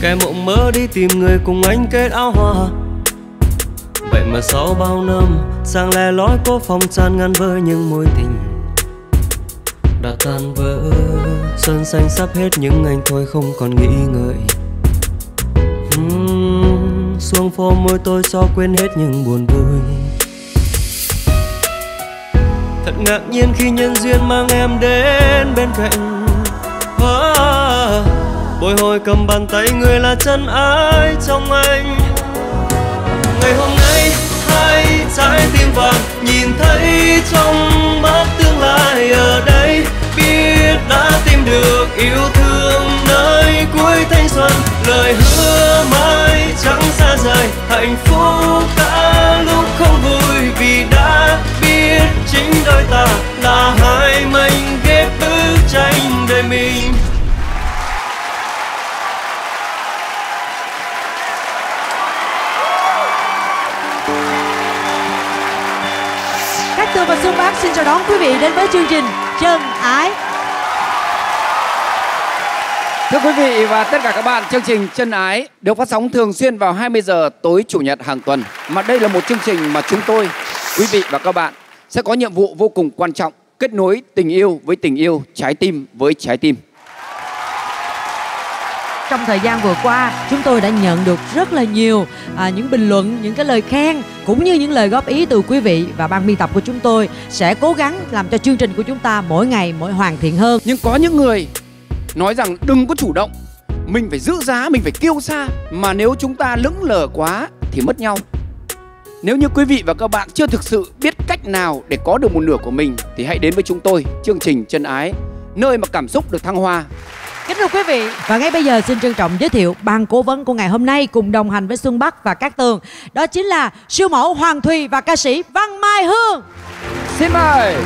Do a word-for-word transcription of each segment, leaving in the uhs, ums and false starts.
Kẻ mộng mơ đi tìm người cùng anh kết áo hoa. Vậy mà sau bao năm sang lẻ loi cô phòng tràn ngăn với những mối tình đã tan vỡ. Sơn xanh sắp hết nhưng anh thôi không còn nghĩ ngợi. uhm, Xuống phố môi tôi cho quên hết những buồn vui. Thật ngạc nhiên khi nhân duyên mang em đến bên cạnh. à, Bồi hồi cầm bàn tay người là chân ái trong anh. Ngày hôm nay hai trái tim vàng nhìn thấy trong mắt tương lai ở đây. Biết đã tìm được yêu thương nơi cuối thanh xuân. Lời hứa mãi chẳng xa rời, hạnh phúc cả lúc không vui. Vì đã biết chính đôi ta là hai mảnh ghép bức tranh đời mình. Cát Tường và Xuân Bắc xin chào đón quý vị đến với chương trình Chân Ái. Thưa quý vị và tất cả các bạn, chương trình Chân Ái được phát sóng thường xuyên vào hai mươi giờ tối chủ nhật hàng tuần. Mà đây là một chương trình mà chúng tôi, quý vị và các bạn sẽ có nhiệm vụ vô cùng quan trọng: kết nối tình yêu với tình yêu, trái tim với trái tim. Trong thời gian vừa qua, chúng tôi đã nhận được rất là nhiều à, những bình luận, những cái lời khen cũng như những lời góp ý từ quý vị. Và ban biên tập của chúng tôi sẽ cố gắng làm cho chương trình của chúng ta mỗi ngày mỗi hoàn thiện hơn. Nhưng có những người nói rằng đừng có chủ động, mình phải giữ giá, mình phải kiêu sa. Mà nếu chúng ta lững lờ quá thì mất nhau. Nếu như quý vị và các bạn chưa thực sự biết cách nào để có được một nửa của mình thì hãy đến với chúng tôi, chương trình Chân Ái, nơi mà cảm xúc được thăng hoa. Kính thưa quý vị, và ngay bây giờ xin trân trọng giới thiệu ban cố vấn của ngày hôm nay cùng đồng hành với Xuân Bắc và Cát Tường. Đó chính là siêu mẫu Hoàng Thùy và ca sĩ Văn Mai Hương. Xin mời.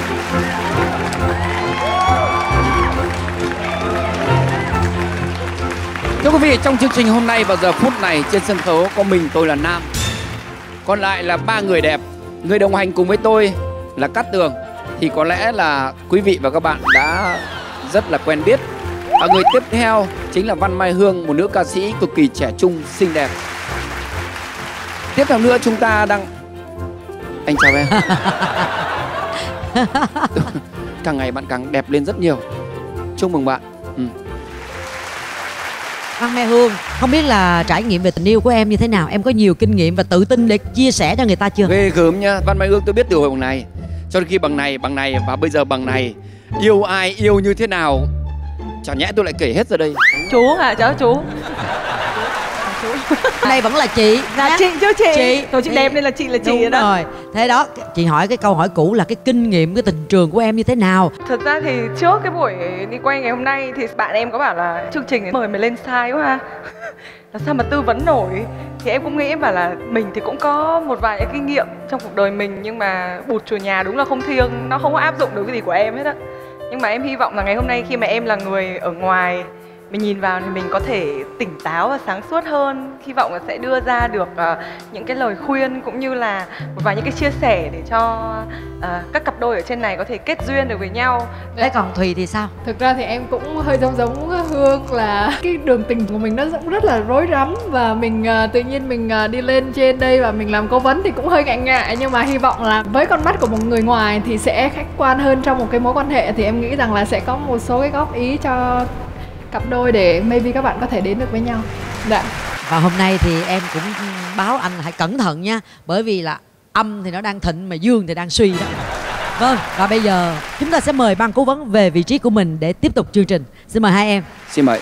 Thưa quý vị, trong chương trình hôm nay vào giờ phút này trên sân khấu có mình tôi là nam, còn lại là ba người đẹp. Người đồng hành cùng với tôi là Cát Tường thì có lẽ là quý vị và các bạn đã rất là quen biết. Và người tiếp theo chính là Văn Mai Hương, một nữ ca sĩ cực kỳ trẻ trung, xinh đẹp. Tiếp theo nữa chúng ta đang... Anh chào em. Càng ngày bạn càng đẹp lên rất nhiều. Chúc mừng bạn. ừ. Văn Mai Hương, không biết là trải nghiệm về tình yêu của em như thế nào? Em có nhiều kinh nghiệm và tự tin để chia sẻ cho người ta chưa? Ghê gớm nha. Văn Mai Hương tôi biết từ hồi bằng này cho đến khi bằng này, bằng này và bây giờ bằng này. Yêu ai, yêu như thế nào, chả nhẽ tôi lại kể hết ra đây. Chú hả cháu chú? Đây vẫn là chị. Là chị chứ chị. Chị. Rồi chị đẹp nên là chị là chị. Đúng đó. rồi. Thế đó, chị hỏi cái câu hỏi cũ là cái kinh nghiệm, cái tình trường của em như thế nào? Thật ra thì trước cái buổi đi quay ngày hôm nay thì bạn em có bảo là chương trình mời mày lên sai quá ha. Là sao mà tư vấn nổi. Thì em cũng nghĩ bảo là mình thì cũng có một vài cái kinh nghiệm trong cuộc đời mình, nhưng mà bụt chùa nhà đúng là không thiêng, nó không có áp dụng được cái gì của em hết á. Nhưng mà em hy vọng là ngày hôm nay khi mà em là người ở ngoài, mình nhìn vào thì mình có thể tỉnh táo và sáng suốt hơn. Hy vọng là sẽ đưa ra được uh, những cái lời khuyên cũng như là một vài những cái chia sẻ để cho uh, các cặp đôi ở trên này có thể kết duyên được với nhau. Thế còn Thùy thì sao? Thực ra thì em cũng hơi giống giống Hương là cái đường tình của mình nó cũng rất là rối rắm. Và mình uh, tự nhiên mình uh, đi lên trên đây và mình làm cố vấn thì cũng hơi ngại ngại. Nhưng mà hy vọng là với con mắt của một người ngoài thì sẽ khách quan hơn trong một cái mối quan hệ. Thì em nghĩ rằng là sẽ có một số cái góp ý cho cặp đôi để maybe các bạn có thể đến được với nhau. Dạ. Và hôm nay thì em cũng báo anh hãy cẩn thận nha, bởi vì là âm thì nó đang thịnh mà dương thì đang suy đó. Vâng, và bây giờ chúng ta sẽ mời ban cố vấn về vị trí của mình để tiếp tục chương trình. Xin mời hai em. Xin mời.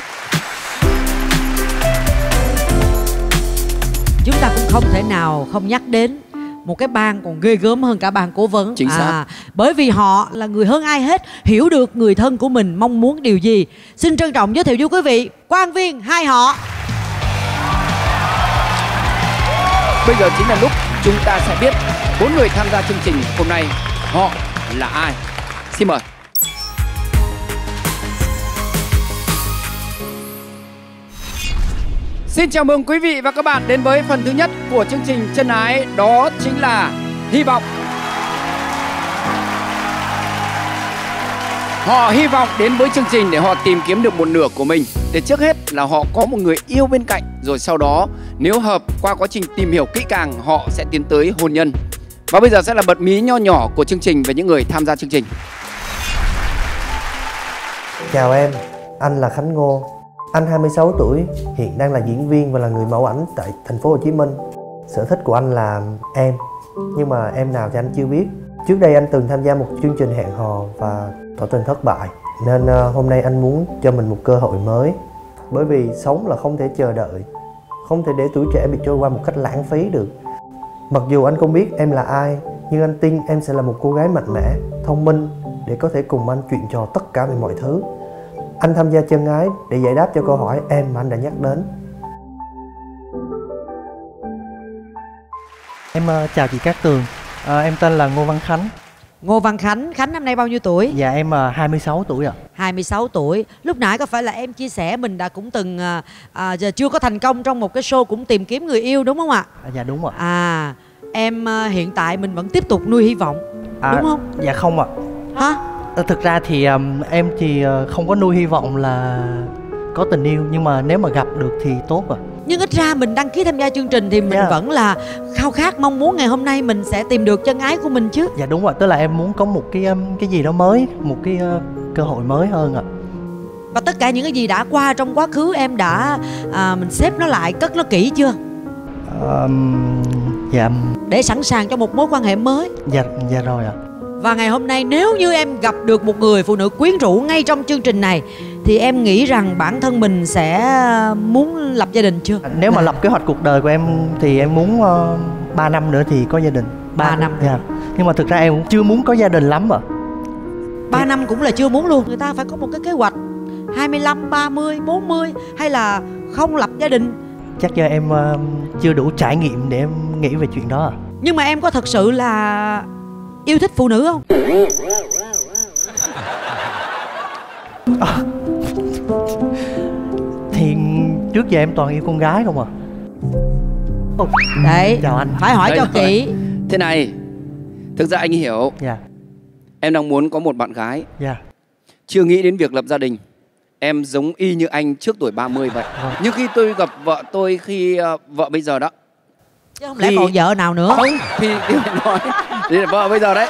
Chúng ta cũng không thể nào không nhắc đến một cái ban còn ghê gớm hơn cả ban cố vấn. Chính xác. À, bởi vì họ là người hơn ai hết hiểu được người thân của mình mong muốn điều gì. Xin trân trọng giới thiệu với quý vị quan viên hai họ. Bây giờ chính là lúc chúng ta sẽ biết bốn người tham gia chương trình hôm nay họ là ai. Xin mời. Xin chào mừng quý vị và các bạn đến với phần thứ nhất của chương trình Chân Ái, đó chính là Hy vọng. Họ hy vọng đến với chương trình để họ tìm kiếm được một nửa của mình. Để trước hết là họ có một người yêu bên cạnh, rồi sau đó nếu hợp qua quá trình tìm hiểu kỹ càng họ sẽ tiến tới hôn nhân. Và bây giờ sẽ là bật mí nho nhỏ của chương trình về những người tham gia chương trình. Chào em, anh là Khánh Ngô. Anh hai mươi sáu tuổi, hiện đang là diễn viên và là người mẫu ảnh tại thành phố Hồ Chí Minh. Sở thích của anh là em, nhưng mà em nào thì anh chưa biết. Trước đây anh từng tham gia một chương trình hẹn hò và tỏ tình thất bại. Nên uh, hôm nay anh muốn cho mình một cơ hội mới. Bởi vì sống là không thể chờ đợi, không thể để tuổi trẻ bị trôi qua một cách lãng phí được. Mặc dù anh không biết em là ai, nhưng anh tin em sẽ là một cô gái mạnh mẽ, thông minh để có thể cùng anh chuyện trò tất cả về mọi thứ. Anh tham gia chân ái để giải đáp cho câu hỏi em mà anh đã nhắc đến. Em uh, chào chị Cát Tường, uh, em tên là Ngô Văn Khánh. Ngô Văn Khánh, Khánh năm nay bao nhiêu tuổi? Dạ em uh, hai mươi sáu tuổi ạ. hai mươi sáu tuổi. Lúc nãy có phải là em chia sẻ mình đã cũng từng à, à, giờ chưa có thành công trong một cái show cũng tìm kiếm người yêu đúng không ạ? À, dạ đúng ạ. À em à, hiện tại mình vẫn tiếp tục nuôi hy vọng À, đúng không? dạ không ạ. Hả? À, thực ra thì um, em thì uh, không có nuôi hy vọng là có tình yêu, nhưng mà nếu mà gặp được thì tốt ạ. Nhưng ít ra mình đăng ký tham gia chương trình thì mình Yeah. vẫn là khao khát mong muốn ngày hôm nay mình sẽ tìm được chân ái của mình chứ. Dạ đúng ạ, tức là em muốn có một cái um, cái gì đó mới, một cái uh, cơ hội mới hơn ạ. Và tất cả những cái gì đã qua trong quá khứ em đã à, mình xếp nó lại, cất nó kỹ chưa? Um, dạ Để sẵn sàng cho một mối quan hệ mới. dạ dạ rồi ạ. Và ngày hôm nay nếu như em gặp được một người phụ nữ quyến rũ ngay trong chương trình này thì em nghĩ rằng bản thân mình sẽ muốn lập gia đình chưa? Nếu mà lập kế hoạch cuộc đời của em thì em muốn uh, ba năm nữa thì có gia đình. Ba năm. Dạ. Nhưng mà thực ra em cũng chưa muốn có gia đình lắm ạ. ba năm cũng là chưa muốn luôn. Người ta phải có một cái kế hoạch hai mươi lăm, ba mươi, bốn mươi hay là không lập gia đình. Chắc do em uh, chưa đủ trải nghiệm để em nghĩ về chuyện đó ạ. Nhưng mà em có thật sự là yêu thích phụ nữ không? À, thì trước giờ em toàn yêu con gái không à. Oh, Đấy, chào anh. phải hỏi Đấy cho rồi. kỹ. Thế này, thực ra anh hiểu Dạ, em đang muốn có một bạn gái, dạ. chưa nghĩ đến việc lập gia đình. Em giống y như anh trước tuổi ba mươi vậy. Vâng. Nhưng khi tôi gặp vợ tôi khi uh, vợ bây giờ đó, Chứ không lẽ Thì- còn vợ nào nữa? không thì điều này nói thì là vợ bây giờ đấy.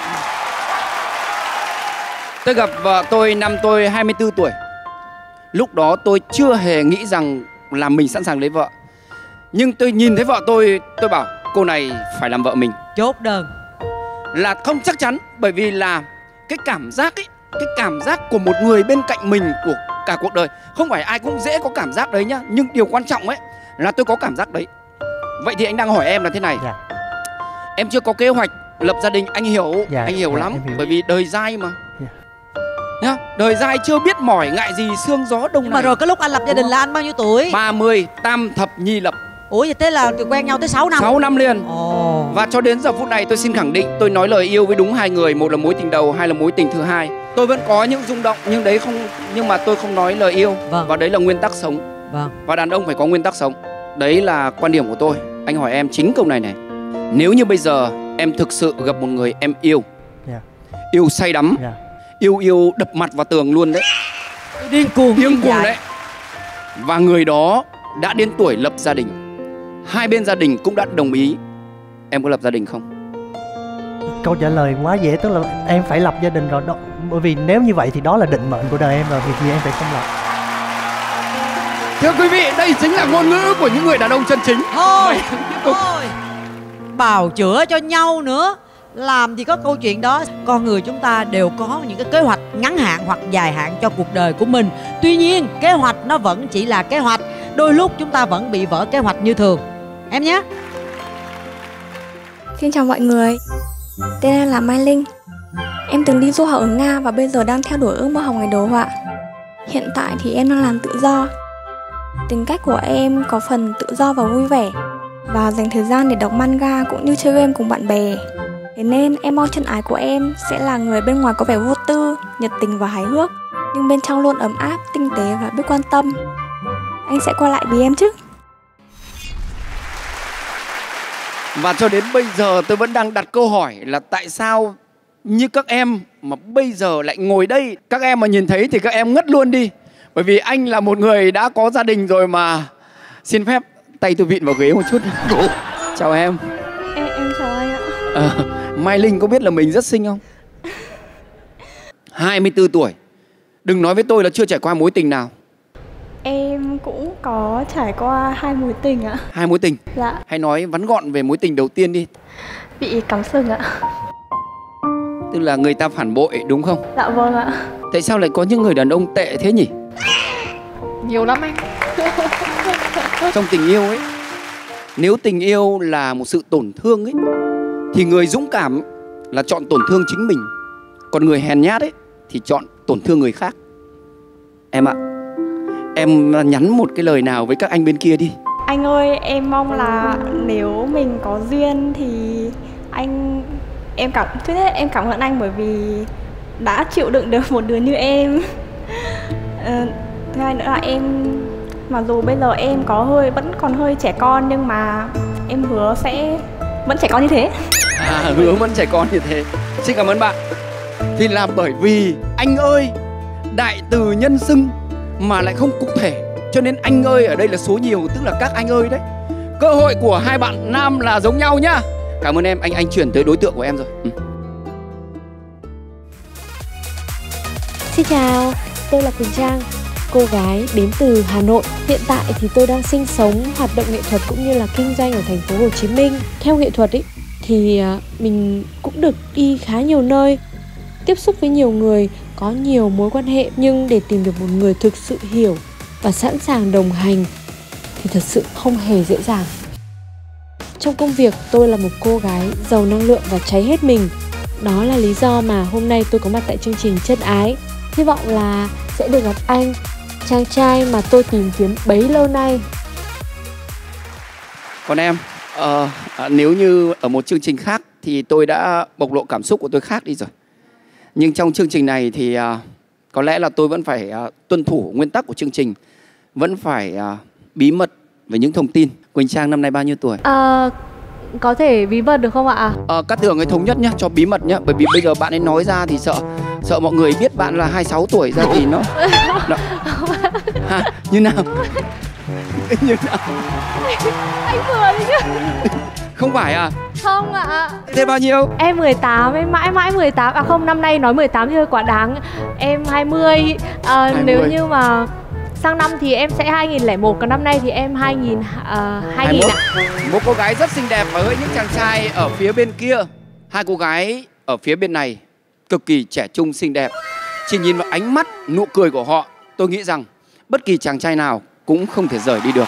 Tôi gặp vợ tôi năm tôi hai mươi tư tuổi. Lúc đó tôi chưa hề nghĩ rằng là mình sẵn sàng lấy vợ. Nhưng tôi nhìn thấy vợ tôi, tôi bảo cô này phải làm vợ mình. Chốt đơn. Là không chắc chắn, bởi vì là cái cảm giác ấy, cái cảm giác của một người bên cạnh mình của cả cuộc đời, không phải ai cũng dễ có cảm giác đấy nhá. Nhưng điều quan trọng ấy là tôi có cảm giác đấy. Vậy thì anh đang hỏi em là thế này. Dạ. Em chưa có kế hoạch lập gia đình, anh hiểu, Dạ, anh hiểu dạ, lắm. em hiểu. Bởi vì đời dai mà. Dạ. Nhá, đời dai chưa biết mỏi ngại gì sương gió đông Nhưng này. mà rồi cái lúc anh lập gia đình là anh bao nhiêu tuổi? ba mươi, tam thập nhi lập, Ủa vậy thế là quen nhau tới sáu năm? sáu năm liền. Ồ. Và cho đến giờ phút này tôi xin khẳng định tôi nói lời yêu với đúng hai người, một là mối tình đầu, hai là mối tình thứ hai. Tôi vẫn có những rung động nhưng đấy không nhưng mà tôi không nói lời yêu. Vâng. Và đấy là nguyên tắc sống. Vâng. Và đàn ông phải có nguyên tắc sống. Đấy là quan điểm của tôi. Anh hỏi em chính câu này này. Nếu như bây giờ em thực sự gặp một người em yêu, Dạ. yêu say đắm, Dạ. yêu yêu đập mặt vào tường luôn đấy, Điên cuồng. điên như cuồng vậy. đấy, và người đó đã đến tuổi lập gia đình, hai bên gia đình cũng đã đồng ý, em có lập gia đình không? Câu trả lời quá dễ, tức là em phải lập gia đình rồi đó. Bởi vì nếu như vậy thì đó là định mệnh của đời em rồi, vì gì em phải không lập. Thưa quý vị, đây chính là ngôn ngữ của những người đàn ông chân chính. Thôi, thôi. Bào chữa cho nhau nữa. Làm gì có câu chuyện đó. Con người chúng ta đều có những cái kế hoạch ngắn hạn hoặc dài hạn cho cuộc đời của mình. Tuy nhiên, kế hoạch nó vẫn chỉ là kế hoạch. Đôi lúc chúng ta vẫn bị vỡ kế hoạch như thường. Em nhé. Xin chào mọi người, tên em là Mai Linh. Em từng đi du học ở Nga và bây giờ đang theo đuổi ước mơ học nghề đồ họa. Hiện tại thì em đang làm tự do. Tính cách của em có phần tự do và vui vẻ, và dành thời gian để đọc manga cũng như chơi game cùng bạn bè. Thế nên em mong chân ái của em sẽ là người bên ngoài có vẻ vô tư, nhiệt tình và hài hước, nhưng bên trong luôn ấm áp, tinh tế và biết quan tâm. Anh sẽ quay lại vì em chứ? Và cho đến bây giờ tôi vẫn đang đặt câu hỏi là tại sao như các em mà bây giờ lại ngồi đây. Các em mà nhìn thấy thì các em ngất luôn đi. Bởi vì anh là một người đã có gia đình rồi mà. Xin phép tay tôi vịn vào ghế một chút. Chào em. Em, em chào anh ạ. À, Mai Linh có biết là mình rất xinh không? hai mươi tư tuổi. Đừng nói với tôi là chưa trải qua mối tình nào. Em cũng có trải qua hai mối tình ạ. Hai mối tình? Dạ. Hãy nói vắn gọn về mối tình đầu tiên đi. Bị cắm sừng ạ. Tức là người ta phản bội đúng không? Dạ vâng ạ. Tại sao lại có những người đàn ông tệ thế nhỉ? Nhiều lắm anh. Trong tình yêu ấy, nếu tình yêu là một sự tổn thương ấy, thì người dũng cảm là chọn tổn thương chính mình. Còn người hèn nhát ấy thì chọn tổn thương người khác. Em ạ, em nhắn một cái lời nào với các anh bên kia đi. Anh ơi, em mong là nếu mình có duyên thì anh em cảm trước hết em cảm ơn anh bởi vì đã chịu đựng được một đứa như em. À, thứ hai nữa là em mặc dù bây giờ em có hơi vẫn còn hơi trẻ con nhưng mà em hứa sẽ vẫn trẻ con như thế. À, hứa vẫn trẻ con như thế. Xin cảm ơn bạn. Thì là bởi vì anh ơi, đại từ nhân xưng mà lại không cụ thể, cho nên anh ơi ở đây là số nhiều, tức là các anh ơi đấy. Cơ hội của hai bạn nam là giống nhau nhá. Cảm ơn em, anh anh chuyển tới đối tượng của em rồi. Ừ. Xin chào, tôi là Quỳnh Trang, cô gái đến từ Hà Nội. Hiện tại thì tôi đang sinh sống, hoạt động nghệ thuật cũng như là kinh doanh ở thành phố Hồ Chí Minh. Theo nghệ thuật ý, thì mình cũng được đi khá nhiều nơi, tiếp xúc với nhiều người, có nhiều mối quan hệ. Nhưng để tìm được một người thực sự hiểu và sẵn sàng đồng hành thì thật sự không hề dễ dàng. Trong công việc, tôi là một cô gái giàu năng lượng và cháy hết mình. Đó là lý do mà hôm nay tôi có mặt tại chương trình Chân Ái. Hy vọng là sẽ được gặp anh, chàng trai mà tôi tìm kiếm bấy lâu nay. Còn em, ờ, à, nếu như ở một chương trình khác thì tôi đã bộc lộ cảm xúc của tôi khác đi rồi. Nhưng trong chương trình này thì à, có lẽ là tôi vẫn phải à, tuân thủ nguyên tắc của chương trình. Vẫn phải à, bí mật về những thông tin. Quỳnh Trang năm nay bao nhiêu tuổi? À, có thể bí mật được không ạ? Ờ, Cát Tường ấy thống nhất nhá, cho bí mật nhá. Bởi vì bây giờ bạn ấy nói ra thì sợ Sợ mọi người biết bạn là hai mươi sáu tuổi ra thì nó, nó... À, như nào? Như nào? Anh vừa đi chứ. Không phải à? Không ạ. Thế bao nhiêu? Em mười tám, em mãi mãi mười tám. À không, năm nay nói mười tám thì hơi quá đáng. Em hai mươi. À, hai mươi. Nếu như mà sang năm thì em sẽ hai nghìn lẻ một, còn năm nay thì em hai nghìn, uh, hai nghìn ạ. Một cô gái rất xinh đẹp và với những chàng trai ở phía bên kia. Hai cô gái ở phía bên này cực kỳ trẻ trung xinh đẹp. Chỉ nhìn vào ánh mắt, nụ cười của họ, tôi nghĩ rằng bất kỳ chàng trai nào cũng không thể rời đi được.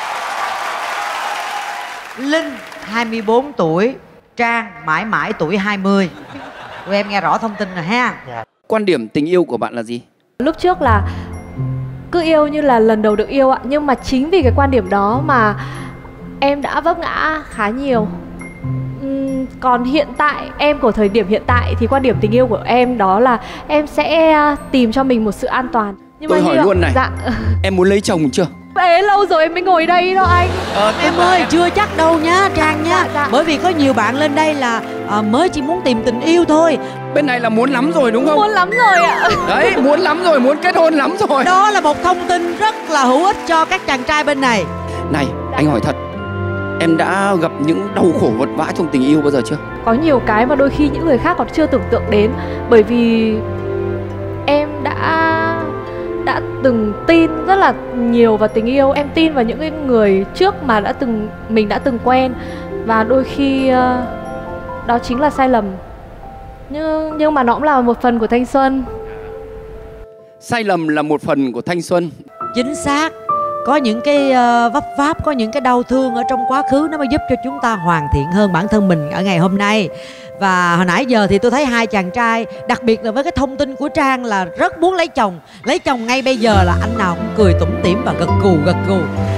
Linh hai mươi bốn tuổi, Trang mãi mãi tuổi hai mươi. Tụi em nghe rõ thông tin rồi ha. Quan điểm tình yêu của bạn là gì? Lúc trước là cứ yêu như là lần đầu được yêu ạ. Nhưng mà chính vì cái quan điểm đó mà em đã vấp ngã khá nhiều. uhm, Còn hiện tại, em của thời điểm hiện tại thì quan điểm tình yêu của em đó là em sẽ tìm cho mình một sự an toàn. Nhưng tôi mà hỏi hiểu... luôn này, dạ. Em muốn lấy chồng chưa? Ê, lâu rồi em mới ngồi đây đó anh. ờ, Em ơi, em... chưa chắc đâu nhá Trang nhá. Dạ, dạ. Bởi vì có nhiều bạn lên đây là à, mới chỉ muốn tìm tình yêu thôi. Bên này là muốn lắm rồi đúng không? Muốn lắm rồi ạ. Đấy, muốn lắm rồi, muốn kết hôn lắm rồi. Đó là một thông tin rất là hữu ích cho các chàng trai bên này. Này, anh hỏi thật, em đã gặp những đau khổ vật vã trong tình yêu bao giờ chưa? Có nhiều cái mà đôi khi những người khác còn chưa tưởng tượng đến. Bởi vì em đã đã từng tin rất là nhiều vào tình yêu. Em tin vào những cái người trước mà đã từng mình đã từng quen. Và đôi khi uh, đó chính là sai lầm. Nhưng, nhưng mà nó cũng là một phần của thanh xuân. Sai lầm là một phần của thanh xuân. Chính xác. Có những cái uh, vấp váp, có những cái đau thương ở trong quá khứ, nó mới giúp cho chúng ta hoàn thiện hơn bản thân mình ở ngày hôm nay. Và hồi nãy giờ thì tôi thấy hai chàng trai, đặc biệt là với cái thông tin của Trang là rất muốn lấy chồng. Lấy chồng ngay bây giờ là anh nào cũng cười tủm tỉm và gật gù gật gù.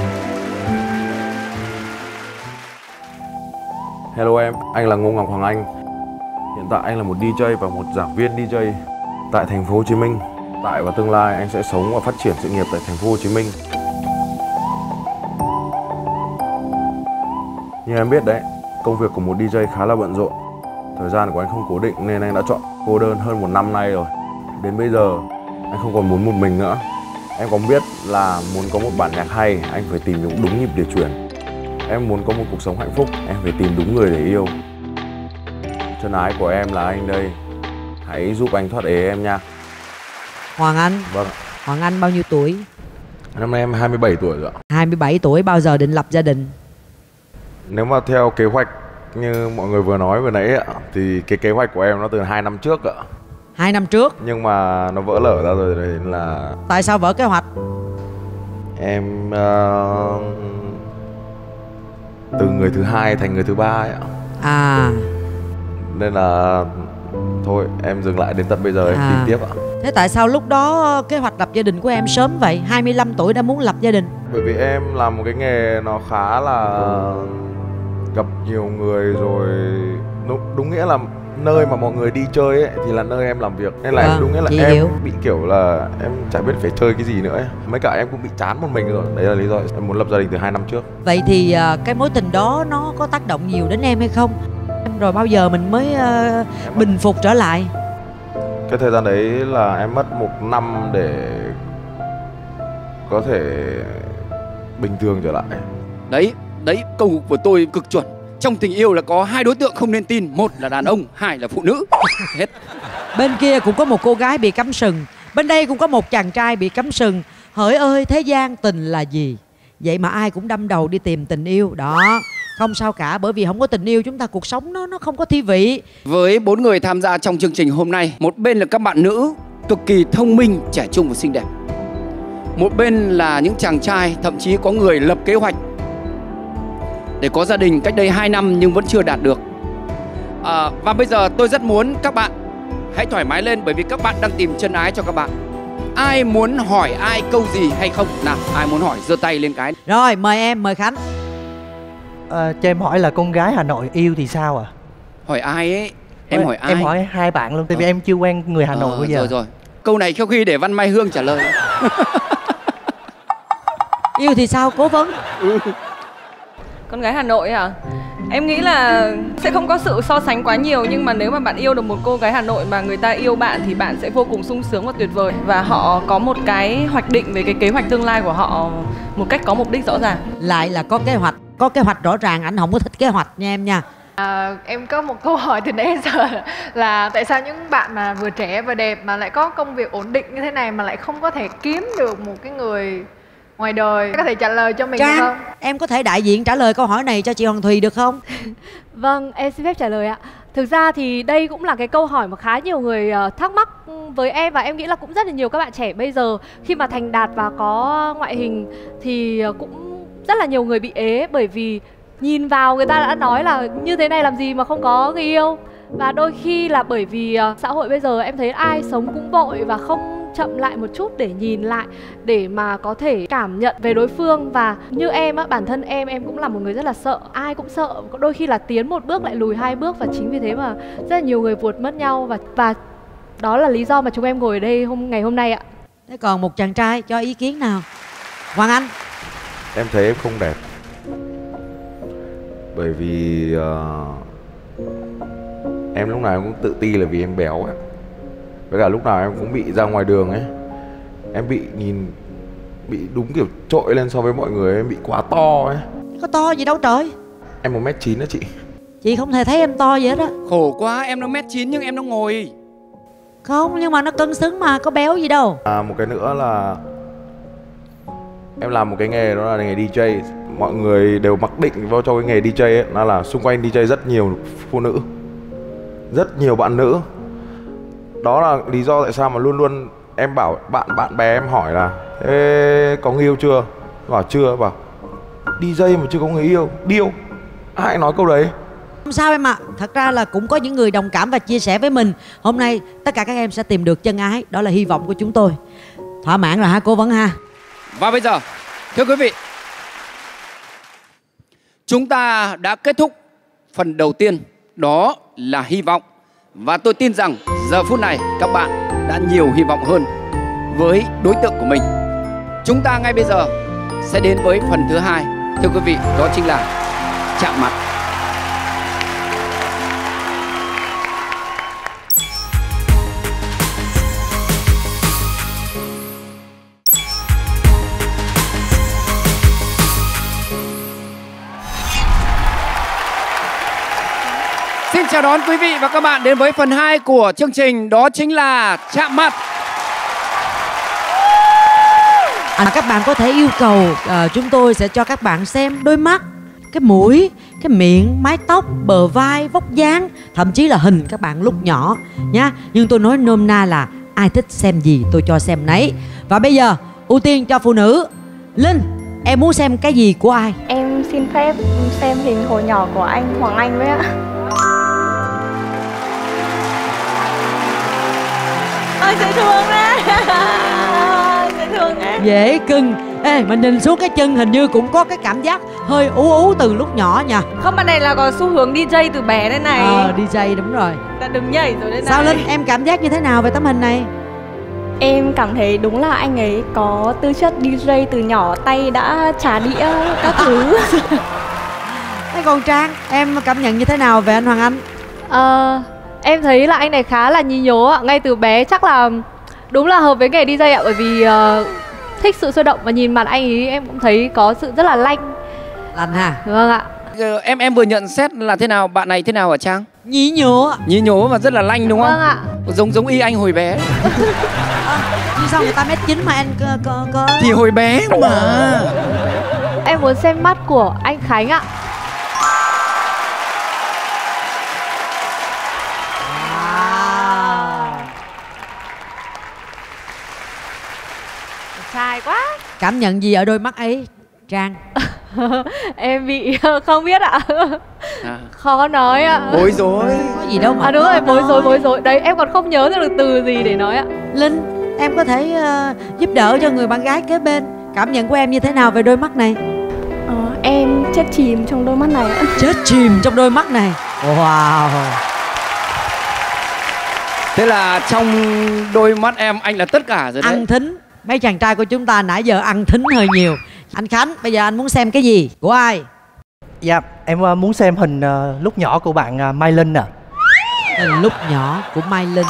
Hello em, anh là Ngô Ngọc Hoàng Anh. Hiện tại anh là một đi jây và một giảng viên đi jây tại thành phố Hồ Chí Minh. Tại và tương lai anh sẽ sống và phát triển sự nghiệp tại thành phố Hồ Chí Minh. Như em biết đấy, công việc của một đi jây khá là bận rộn. Thời gian của anh không cố định nên anh đã chọn cô đơn hơn một năm nay rồi. Đến bây giờ anh không còn muốn một mình nữa. Em có biết là muốn có một bản nhạc hay, anh phải tìm đúng, đúng nhịp để chuyển. Em muốn có một cuộc sống hạnh phúc, em phải tìm đúng người để yêu. Chân ái của em là anh đây. Hãy giúp anh thoát ế em nha. Hoàng Anh. Vâng. Hoàng Anh bao nhiêu tuổi? Năm nay em hai mươi bảy tuổi rồi ạ. hai mươi bảy tuổi, bao giờ định lập gia đình? Nếu mà theo kế hoạch như mọi người vừa nói vừa nãy ạ, thì cái kế hoạch của em nó từ hai năm trước ạ. Hai năm trước? Nhưng mà nó vỡ lở ra rồi nên là... Tại sao vỡ kế hoạch? Em uh, từ người thứ hai thành người thứ ba ấy ạ. À. Nên là thôi em dừng lại đến tận bây giờ em à. tìm tiếp ạ. Thế tại sao lúc đó kế hoạch lập gia đình của em sớm vậy? hai mươi lăm tuổi đã muốn lập gia đình? Bởi vì em làm một cái nghề nó khá là gặp nhiều người rồi. Đúng, đúng nghĩa là nơi mà mọi người đi chơi ấy, thì là nơi em làm việc. Nên là à, em đúng nghĩa là em hiểu. bị kiểu là em chả biết phải chơi cái gì nữa ấy. Mấy cả em cũng bị chán một mình rồi. Đấy là lý do em muốn lập gia đình từ hai năm trước. Vậy thì cái mối tình đó nó có tác động nhiều đến em hay không? Rồi bao giờ mình mới uh, bình phục trở lại? Cái thời gian đấy là em mất một năm để có thể bình thường trở lại. Đấy, đấy câu của tôi cực chuẩn. Trong tình yêu là có hai đối tượng không nên tin. Một là đàn ông, hai là phụ nữ. Hết. Bên kia cũng có một cô gái bị cắm sừng, bên đây cũng có một chàng trai bị cắm sừng. Hỡi ơi, thế gian tình là gì? Vậy mà ai cũng đâm đầu đi tìm tình yêu. Đó, không sao cả, bởi vì không có tình yêu chúng ta cuộc sống nó nó không có thi vị. Với bốn người tham gia trong chương trình hôm nay, một bên là các bạn nữ cực kỳ thông minh, trẻ trung và xinh đẹp. Một bên là những chàng trai, thậm chí có người lập kế hoạch để có gia đình cách đây hai năm nhưng vẫn chưa đạt được. à, Và bây giờ tôi rất muốn các bạn hãy thoải mái lên, bởi vì các bạn đang tìm chân ái cho các bạn. Ai muốn hỏi ai câu gì hay không? Nào, ai muốn hỏi giơ tay lên cái. Rồi, mời em, mời Khánh. à, Cho em hỏi là con gái Hà Nội yêu thì sao à? Hỏi ai ấy? Em Ôi, hỏi ai? Em hỏi hai bạn luôn, tại vì ờ. em chưa quen người Hà Nội ờ, bao giờ. Rồi rồi, câu này khéo khi để Văn Mai Hương trả lời. Yêu thì sao, cố vấn? ừ. Con gái Hà Nội à? Em nghĩ là sẽ không có sự so sánh quá nhiều. Nhưng mà nếu mà bạn yêu được một cô gái Hà Nội mà người ta yêu bạn thì bạn sẽ vô cùng sung sướng và tuyệt vời. Và họ có một cái hoạch định về cái kế hoạch tương lai của họ một cách có mục đích rõ ràng. Lại là có kế hoạch, có kế hoạch rõ ràng, anh không có thích kế hoạch nha em nha. À, em có một câu hỏi từ nãy đến giờ là tại sao những bạn mà vừa trẻ vừa đẹp mà lại có công việc ổn định như thế này mà lại không có thể kiếm được một cái người ngoài đời? Có thể trả lời cho mình Trang, được không? em có thể đại diện trả lời câu hỏi này cho chị Hoàng Thùy được không? Vâng, em xin phép trả lời ạ. Thực ra thì đây cũng là cái câu hỏi mà khá nhiều người thắc mắc với em. Và em nghĩ là cũng rất là nhiều các bạn trẻ bây giờ khi mà thành đạt và có ngoại hình thì cũng rất là nhiều người bị ế. Bởi vì nhìn vào người ta đã nói là như thế này làm gì mà không có người yêu. Và đôi khi là bởi vì xã hội bây giờ em thấy ai sống cũng vội và không chậm lại một chút để nhìn lại, để mà có thể cảm nhận về đối phương. Và như em á, bản thân em em cũng là một người rất là sợ, ai cũng sợ, có đôi khi là tiến một bước lại lùi hai bước. Và chính vì thế mà rất là nhiều người vụt mất nhau. Và và đó là lý do mà chúng em ngồi ở đây hôm ngày hôm nay ạ. Thế còn một chàng trai cho ý kiến nào? Hoàng Anh. Em thấy em không đẹp. Bởi vì uh, em lúc nào cũng tự ti là vì em béo ấy. Với cả lúc nào em cũng bị ra ngoài đường ấy, em bị nhìn bị đúng kiểu trội lên so với mọi người, em bị quá to ấy. Có to gì đâu trời. Em một mét chín đó chị. Chị không thể thấy em to vậy hết á. Khổ quá, em nó mét chín nhưng em nó ngồi. Không, nhưng mà nó cân xứng mà, có béo gì đâu. À, một cái nữa là em làm một cái nghề đó là nghề đi jay. Mọi người đều mặc định vào cho cái nghề đi jay ấy, nó là xung quanh đi jay rất nhiều phụ nữ, rất nhiều bạn nữ. Đó là lý do tại sao mà luôn luôn em bảo bạn bạn bè em hỏi là ê, có người yêu chưa? Bảo chưa, bảo đi jay mà chưa có người yêu, điêu. Ai nói câu đấy? Không sao em ạ, à. Thật ra là cũng có những người đồng cảm và chia sẻ với mình. Hôm nay tất cả các em sẽ tìm được chân ái. Đó là hy vọng của chúng tôi. Thỏa mãn rồi ha cố vấn ha. Và bây giờ, thưa quý vị, chúng ta đã kết thúc phần đầu tiên, đó là hy vọng. Và tôi tin rằng giờ phút này các bạn đã nhiều hy vọng hơn với đối tượng của mình. Chúng ta ngay bây giờ sẽ đến với phần thứ hai. Thưa quý vị, đó chính là chạm mặt. chào đón quý vị và các bạn đến với phần hai của chương trình, đó chính là chạm mặt. À, các bạn có thể yêu cầu à, chúng tôi sẽ cho các bạn xem đôi mắt, cái mũi, cái miệng, mái tóc, bờ vai, vóc dáng, thậm chí là hình các bạn lúc nhỏ nhá. Nhưng tôi nói nôm na là ai thích xem gì tôi cho xem nấy. Và bây giờ ưu tiên cho phụ nữ. Linh, em muốn xem cái gì của ai? Em xin phép xem hình hồi nhỏ của anh Hoàng Anh với ạ. Ôi dễ thương á. Dễ thương á. Dễ cưng. Ê, mình nhìn xuống cái chân hình như cũng có cái cảm giác hơi ú ú từ lúc nhỏ nha. Không, bạn này là có xu hướng đi jay từ bé đây này. Ờ, đi jay đúng rồi. Đã đứng nhảy rồi đây này. Sao Linh, em cảm giác như thế nào về tấm hình này? Em cảm thấy đúng là anh ấy có tư chất đi jay từ nhỏ, tay đã trà đĩa các thứ. Thế còn Trang, em cảm nhận như thế nào về anh Hoàng Anh? Ờ, em thấy là anh này khá là nhí nhố ạ. Ngay từ bé chắc là đúng là hợp với nghề đi jay ạ. Bởi vì uh, thích sự sôi động và nhìn mặt anh ấy em cũng thấy có sự rất là lanh. Lành ha? Vâng ạ. Em em vừa nhận xét là thế nào, bạn này thế nào hả Trang? Nhí nhố. Nhí nhố và rất là lanh đúng không? Vâng ạ. Giống giống y anh hồi bé. À, như sao người ta mét chín mà anh có, có, có... Thì hồi bé mà. Em muốn xem mắt của anh Khánh ạ. Wow. Trai quá. Cảm nhận gì ở đôi mắt ấy, Trang? Em bị không biết ạ. À. Khó nói ạ. Bối rối. Có gì đâu mà. À đúng rồi, bối rối bối rối. Đấy, em còn không nhớ ra được từ gì để nói ạ. Linh, em có thể uh, giúp đỡ cho người bạn gái kế bên. Cảm nhận của em như thế nào về đôi mắt này? Ờ, em chết chìm trong đôi mắt này ạ. Chết chìm trong đôi mắt này. Wow. Thế là trong đôi mắt em anh là tất cả rồi đấy. Ăn thính. Mấy chàng trai của chúng ta nãy giờ ăn thính hơi nhiều. Anh Khánh, bây giờ anh muốn xem cái gì? Của ai? Dạ, em uh, muốn xem hình uh, lúc nhỏ của bạn uh, Mai Linh à. Hình lúc nhỏ của Mai Linh.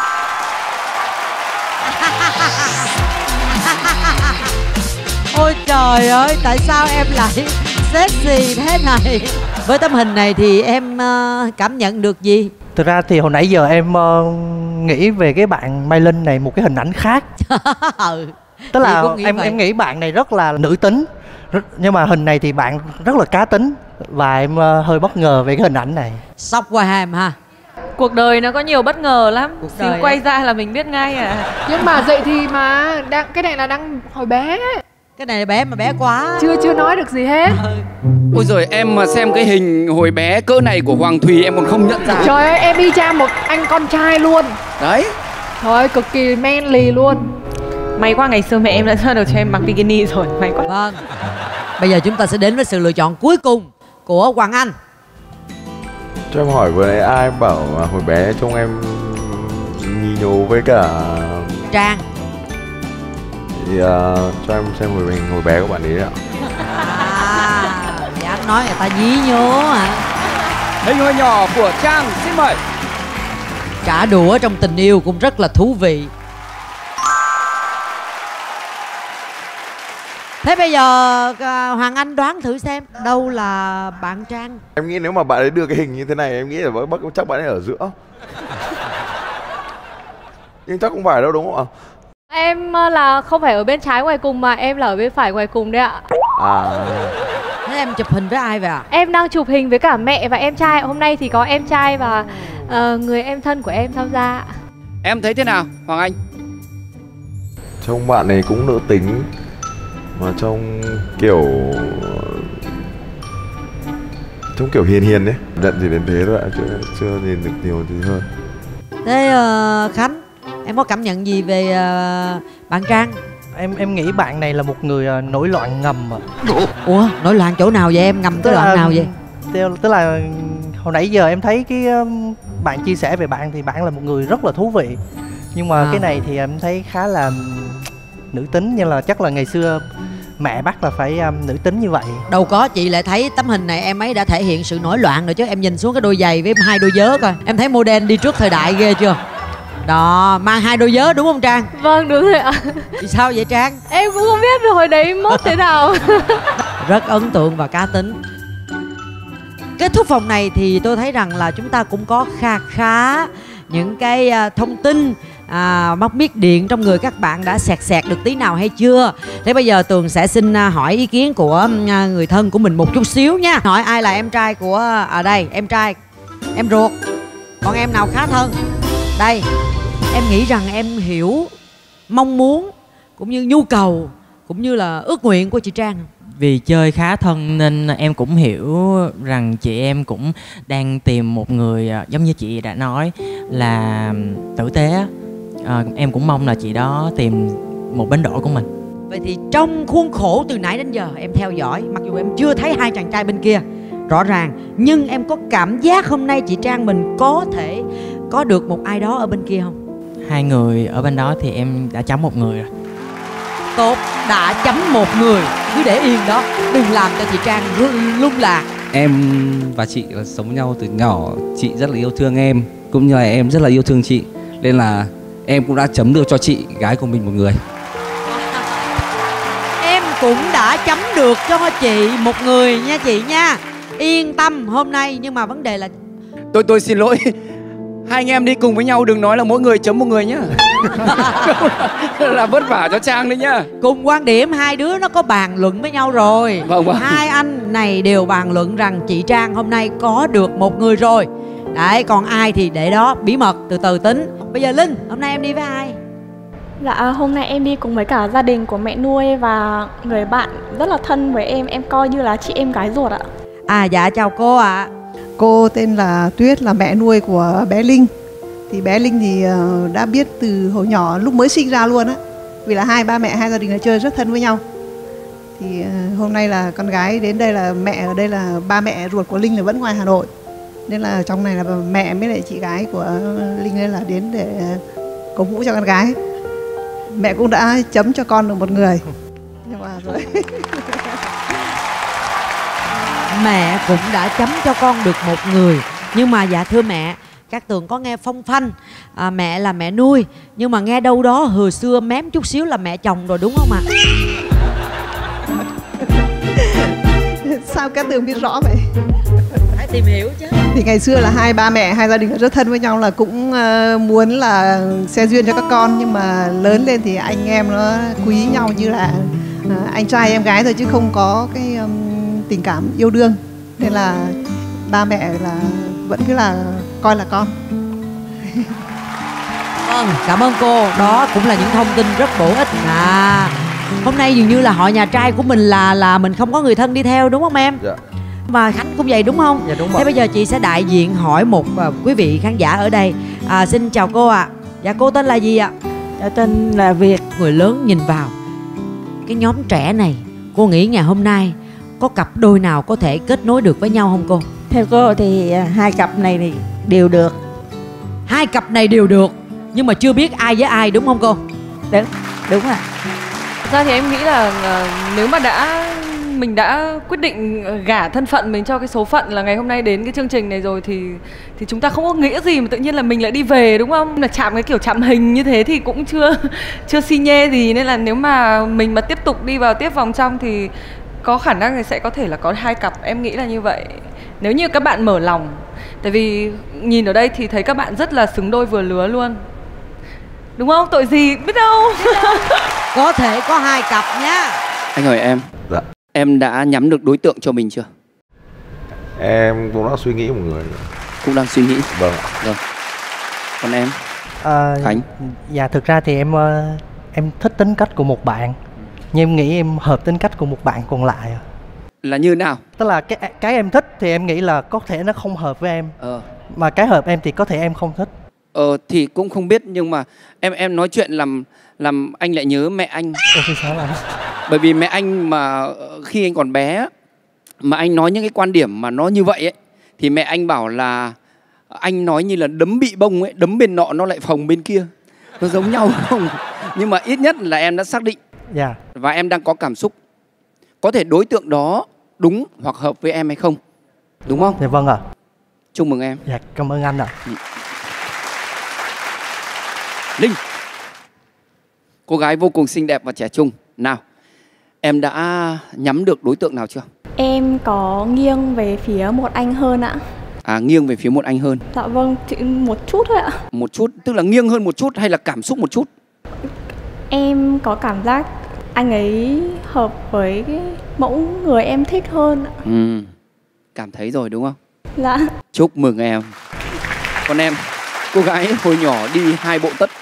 Ôi trời ơi, tại sao em lại sexy thế này? Với tấm hình này thì em uh, cảm nhận được gì? Thực ra thì hồi nãy giờ em uh, nghĩ về cái bạn Mai Linh này một cái hình ảnh khác. Ừ. Tức là em vậy. em nghĩ bạn này rất là nữ tính, rất, nhưng mà hình này thì bạn rất là cá tính và em uh, hơi bất ngờ về cái hình ảnh này. Sốc qua hàm ha. Cuộc đời nó có nhiều bất ngờ lắm. Cuộc Xíu đời quay ấy. ra là mình biết ngay à. Nhưng mà dậy thì mà đang cái này là đang hồi bé. Cái này bé mà bé quá. Chưa chưa nói được gì hết. Ôi rồi em mà xem cái hình hồi bé cỡ này của Hoàng Thùy em còn không nhận ra. Trời ơi, em y chang một anh con trai luôn. Đấy. Trời ơi, cực kỳ manly luôn. May quá ngày xưa mẹ em đã cho được cho em mặc bikini rồi. May quá. Vâng. Bây giờ chúng ta sẽ đến với sự lựa chọn cuối cùng của Hoàng Anh. Cho em hỏi vừa nãy ai bảo mà hồi bé trông em nhí nhố với cả Trang. thì uh, cho em xem hồi hình hồi bé của bạn ấy ạ. À, dám nói người ta dí nhố hả? Hình hồi nhỏ của Trang, xin mời. Trả đũa trong tình yêu cũng rất là thú vị. Thế bây giờ à, Hoàng Anh đoán thử xem đâu là bạn Trang. Em nghĩ nếu mà bạn ấy đưa cái hình như thế này em nghĩ là bắt chắc bạn ấy ở giữa. Nhưng chắc không phải đâu đúng không ạ? Em là không phải ở bên trái ngoài cùng mà em là ở bên phải ngoài cùng đấy ạ. À. Thế em chụp hình với ai vậy ạ? Em đang chụp hình với cả mẹ và em trai. Hôm nay thì có em trai và uh, người em thân của em tham gia. Em thấy thế nào Hoàng Anh? Trông bạn này cũng nữ tính mà trông kiểu trông kiểu hiền hiền đấy. Nhận thì đến thế thôi ạ, chưa chưa nhìn được nhiều gì hơn. Thế uh, Khánh, em có cảm nhận gì về uh, bạn Trang? Em em nghĩ bạn này là một người uh, nổi loạn ngầm à. Ủa, nổi loạn chỗ nào vậy em? Ngầm cái đoạn nào vậy? Tức, tức là hồi nãy giờ em thấy cái um, bạn chia sẻ về bạn thì bạn là một người rất là thú vị. Nhưng mà à. cái này thì em thấy khá là nữ tính, như là chắc là ngày xưa mẹ bắt là phải um, nữ tính như vậy. Đâu có, chị lại thấy tấm hình này em ấy đã thể hiện sự nổi loạn rồi chứ. Em nhìn xuống cái đôi giày với hai đôi vớ coi. Em thấy model đi trước thời đại ghê chưa? Đó, mang hai đôi vớ đúng không Trang? Vâng, đúng rồi ạ. Thì sao vậy Trang? Em cũng không biết hồi đấy mốt thế nào. Rất ấn tượng và cá tính. Kết thúc vòng này thì tôi thấy rằng là chúng ta cũng có kha khá những cái à, thông tin à, móc miết điện trong người các bạn đã xẹt xẹt được tí nào hay chưa. Thế bây giờ Tường sẽ xin à, hỏi ý kiến của à, người thân của mình một chút xíu nha. Hỏi ai là em trai của ở à, đây, em trai, em ruột, còn em nào khá thân. Đây, em nghĩ rằng em hiểu mong muốn cũng như nhu cầu cũng như là ước nguyện của chị Trang. Vì chơi khá thân nên em cũng hiểu rằng chị em cũng đang tìm một người giống như chị đã nói là tử tế. À, em cũng mong là chị đó tìm một bến đỗ của mình. Vậy thì trong khuôn khổ từ nãy đến giờ em theo dõi, mặc dù em chưa thấy hai chàng trai bên kia rõ ràng, nhưng em có cảm giác hôm nay chị Trang mình có thể có được một ai đó ở bên kia không? Hai người ở bên đó thì em đã chấm một người rồi. Tốt, đã chấm một người, cứ để yên đó, đừng làm cho chị Trang lung lạc. Em và chị là sống nhau từ nhỏ, chị rất là yêu thương em, cũng như là em rất là yêu thương chị, nên là em cũng đã chấm được cho chị gái của mình một người. Em cũng đã chấm được cho chị một người nha chị nha. Yên tâm hôm nay, nhưng mà vấn đề là Tôi tôi xin lỗi, hai anh em đi cùng với nhau đừng nói là mỗi người chấm một người nhá. Là vất vả cho Trang đấy nhá. Cùng quan điểm, hai đứa nó có bàn luận với nhau rồi. Vâng, vâng. Hai anh này đều bàn luận rằng chị Trang hôm nay có được một người rồi. Đấy, còn ai thì để đó bí mật, từ từ tính. Bây giờ Linh, hôm nay em đi với ai? Dạ hôm nay em đi cùng với cả gia đình của mẹ nuôi và người bạn rất là thân với em, em coi như là chị em gái ruột ạ. À dạ chào cô ạ. À. Cô tên là Tuyết, là mẹ nuôi của bé Linh. Thì bé Linh thì đã biết từ hồi nhỏ, lúc mới sinh ra luôn á. Vì là hai ba mẹ hai gia đình là chơi rất thân với nhau. Thì hôm nay là con gái đến đây, là mẹ ở đây là ba mẹ ruột của Linh là vẫn ngoài Hà Nội. Nên là trong này là mẹ với lại chị gái của Linh nên là đến để cổ vũ cho con gái. Mẹ cũng đã chấm cho con được một người. Nhưng mà rồi mẹ cũng đã chấm cho con được một người. Nhưng mà dạ thưa mẹ, các Tường có nghe phong phanh à, mẹ là mẹ nuôi, nhưng mà nghe đâu đó hồi xưa mém chút xíu là mẹ chồng rồi đúng không ạ? À? Sao các Tường biết rõ vậy? Phải tìm hiểu chứ. Thì ngày xưa là hai ba mẹ hai gia đình rất thân với nhau, là cũng uh, muốn là xe duyên cho các con, nhưng mà lớn lên thì anh em nó quý nhau như là uh, anh trai em gái thôi, chứ không có cái um, tình cảm yêu đương, nên là ba mẹ là vẫn cứ là coi là con. Vâng, cảm ơn cô. Đó cũng là những thông tin rất bổ ích. À, hôm nay dường như là họ nhà trai của mình là là mình không có người thân đi theo đúng không em? Dạ. Và Khánh cũng vậy đúng không? Dạ đúng rồi. Thế bây giờ chị sẽ đại diện hỏi một uh, quý vị khán giả ở đây. À, xin chào cô ạ. À. Dạ cô tên là gì ạ? À? Dạ tên là Việt. Người lớn nhìn vào cái nhóm trẻ này, cô nghĩ ngày hôm nay có cặp đôi nào có thể kết nối được với nhau không cô? Theo cô thì hai cặp này thì đều được. Hai cặp này đều được, nhưng mà chưa biết ai với ai đúng không cô? Đúng, đúng ạ. Ra thì em nghĩ là uh, nếu mà đã mình đã quyết định gả thân phận mình cho cái số phận là ngày hôm nay đến cái chương trình này rồi, thì thì chúng ta không có nghĩa gì mà tự nhiên là mình lại đi về đúng không? Là chạm cái kiểu chạm hình như thế thì cũng chưa chưa xi nhê gì, nên là nếu mà mình mà tiếp tục đi vào tiếp vòng trong thì có khả năng thì sẽ có thể là có hai cặp, em nghĩ là như vậy. Nếu như các bạn mở lòng, tại vì nhìn ở đây thì thấy các bạn rất là xứng đôi vừa lứa luôn. Đúng không? Tội gì biết đâu. Có thể có hai cặp nhá. Anh hỏi em. Dạ. Em đã nhắm được đối tượng cho mình chưa? Em cũng đã suy nghĩ một người. Cũng đang suy nghĩ. Vâng. Vâng. Còn em? À, Khánh. Dạ thực ra thì em em thích tính cách của một bạn, nhưng em nghĩ em hợp tính cách của một bạn còn lại. Là như nào? Tức là cái cái em thích thì em nghĩ là có thể nó không hợp với em. Ờ. Mà cái hợp em thì có thể em không thích. Ờ thì cũng không biết, nhưng mà em em nói chuyện làm làm anh lại nhớ mẹ anh. Ồ, sao là? Bởi vì mẹ anh mà khi anh còn bé mà anh nói những cái quan điểm mà nó như vậy ấy, thì mẹ anh bảo là anh nói như là đấm bị bông ấy, đấm bên nọ nó lại phồng bên kia, nó giống nhau không? Nhưng mà ít nhất là em đã xác định. Dạ. Và em đang có cảm xúc. Có thể đối tượng đó đúng hoặc hợp với em hay không, đúng không? Dạ vâng ạ. Chúc mừng em. Dạ cảm ơn anh ạ. Linh, cô gái vô cùng xinh đẹp và trẻ trung. Nào, em đã nhắm được đối tượng nào chưa? Em có nghiêng về phía một anh hơn ạ. À, nghiêng về phía một anh hơn. Dạ vâng, chỉ một chút thôi ạ. Một chút, tức là nghiêng hơn một chút hay là cảm xúc một chút? Em có cảm giác anh ấy hợp với cái mẫu người em thích hơn ạ. Ừ, cảm thấy rồi đúng không? Dạ. Chúc mừng em. Còn em, cô gái hồi nhỏ đi hai bộ tất.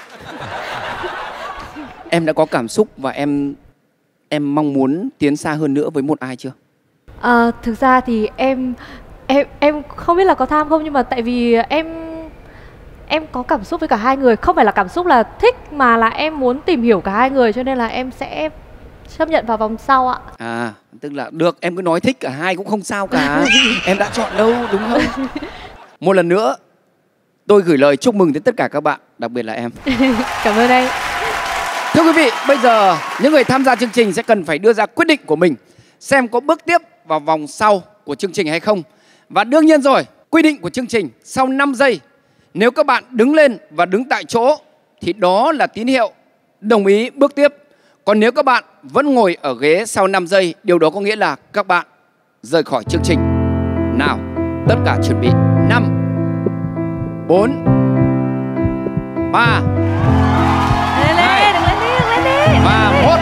Em đã có cảm xúc và em em mong muốn tiến xa hơn nữa với một ai chưa? À, thực ra thì em em em không biết là có tham không, nhưng mà tại vì em em có cảm xúc với cả hai người, không phải là cảm xúc là thích mà là em muốn tìm hiểu cả hai người, cho nên là em sẽ chấp nhận vào vòng sau ạ. À, tức là được, em cứ nói thích cả hai cũng không sao cả. Em đã chọn đâu, đúng không? Một lần nữa, tôi gửi lời chúc mừng đến tất cả các bạn, đặc biệt là em. Cảm ơn anh. Thưa quý vị, bây giờ những người tham gia chương trình sẽ cần phải đưa ra quyết định của mình, xem có bước tiếp vào vòng sau của chương trình hay không. Và đương nhiên rồi, quy định của chương trình sau năm giây, nếu các bạn đứng lên và đứng tại chỗ thì đó là tín hiệu đồng ý bước tiếp. Còn nếu các bạn vẫn ngồi ở ghế sau năm giây, điều đó có nghĩa là các bạn rời khỏi chương trình. Nào, tất cả chuẩn bị. Năm, bốn, ba, hai, và một.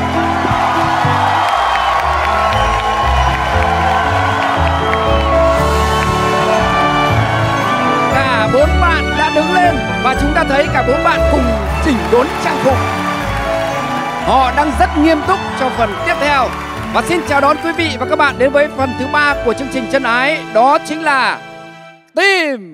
Cả bốn bạn đã đứng lên và chúng ta thấy cả bốn bạn cùng chỉnh đốn trang phục. Họ đang rất nghiêm túc cho phần tiếp theo. Và xin chào đón quý vị và các bạn đến với phần thứ ba của chương trình Chân Ái. Đó chính là Tìm.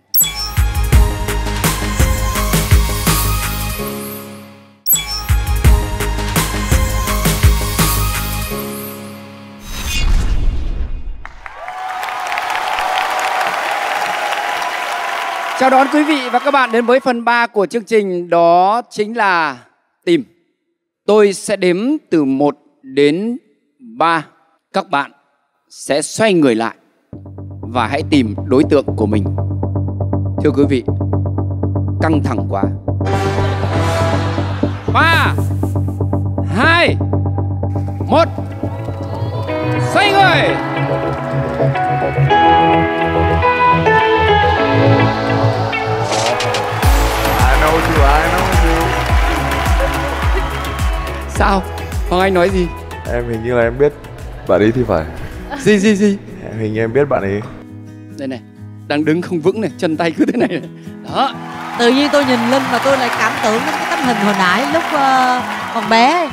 Chào đón quý vị và các bạn đến với phần ba của chương trình, đó chính là Tìm. Tôi sẽ đếm từ một đến ba. Các bạn sẽ xoay người lại và hãy tìm đối tượng của mình. Thưa quý vị, căng thẳng quá. Ba, hai, một. Xoay người. Sao? Hoàng Anh nói gì? Em hình như là em biết bạn ấy thì phải. Gì gì gì? Em hình như em biết bạn ấy. Đây này, đang đứng không vững này, chân tay cứ thế này này. Đó. Tự nhiên tôi nhìn Linh và tôi lại cảm tưởng đến cái tấm hình hồi nãy lúc uh, còn bé.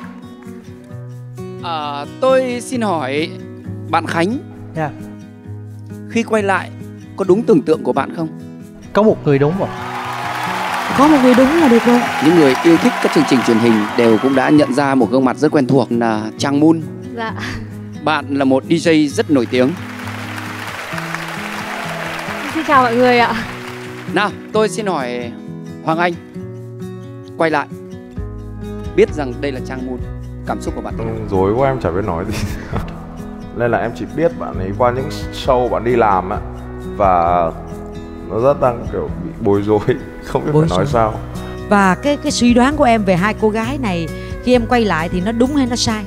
À, tôi xin hỏi bạn Khánh. Yeah. Khi quay lại, có đúng tưởng tượng của bạn không? Có một người đúng rồi. Có một người đúng là được rồi. Những người yêu thích các chương trình truyền hình đều cũng đã nhận ra một gương mặt rất quen thuộc là Trang Moon. Dạ. Bạn là một đi giây rất nổi tiếng. Xin chào mọi người ạ. Nào, tôi xin hỏi Hoàng Anh. Quay lại, biết rằng đây là Trang Moon, cảm xúc của bạn? Dối quá em chả biết nói gì. Nên là em chỉ biết bạn ấy qua những show bạn đi làm á. Và nó rất đang kiểu bị bối rối, không biết bối phải nói rối. sao. Và cái cái suy đoán của em về hai cô gái này khi em quay lại thì nó đúng hay nó sai?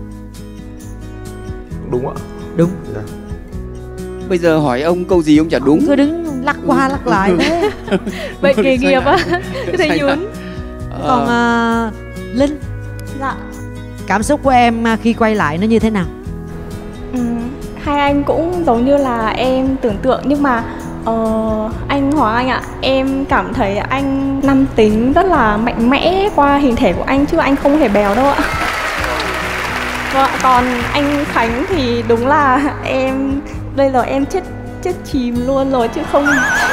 Đúng ạ. Đúng. Yeah. Bây giờ hỏi ông câu gì ông chả đúng. Cứ đứng lắc qua lắc lại thế. Vậy nghề nghiệp á. Cứ thấy nhún. Còn uh, Linh. Dạ. Cảm xúc của em khi quay lại nó như thế nào? Ừ, hai anh cũng giống như là em tưởng tượng, nhưng mà uh, anh Hoàng Anh ạ, em cảm thấy anh nam tính rất là mạnh mẽ qua hình thể của anh, chứ anh không hề béo đâu ạ. Vâng, còn anh Khánh thì đúng là em bây giờ em chết chết chìm luôn rồi chứ không.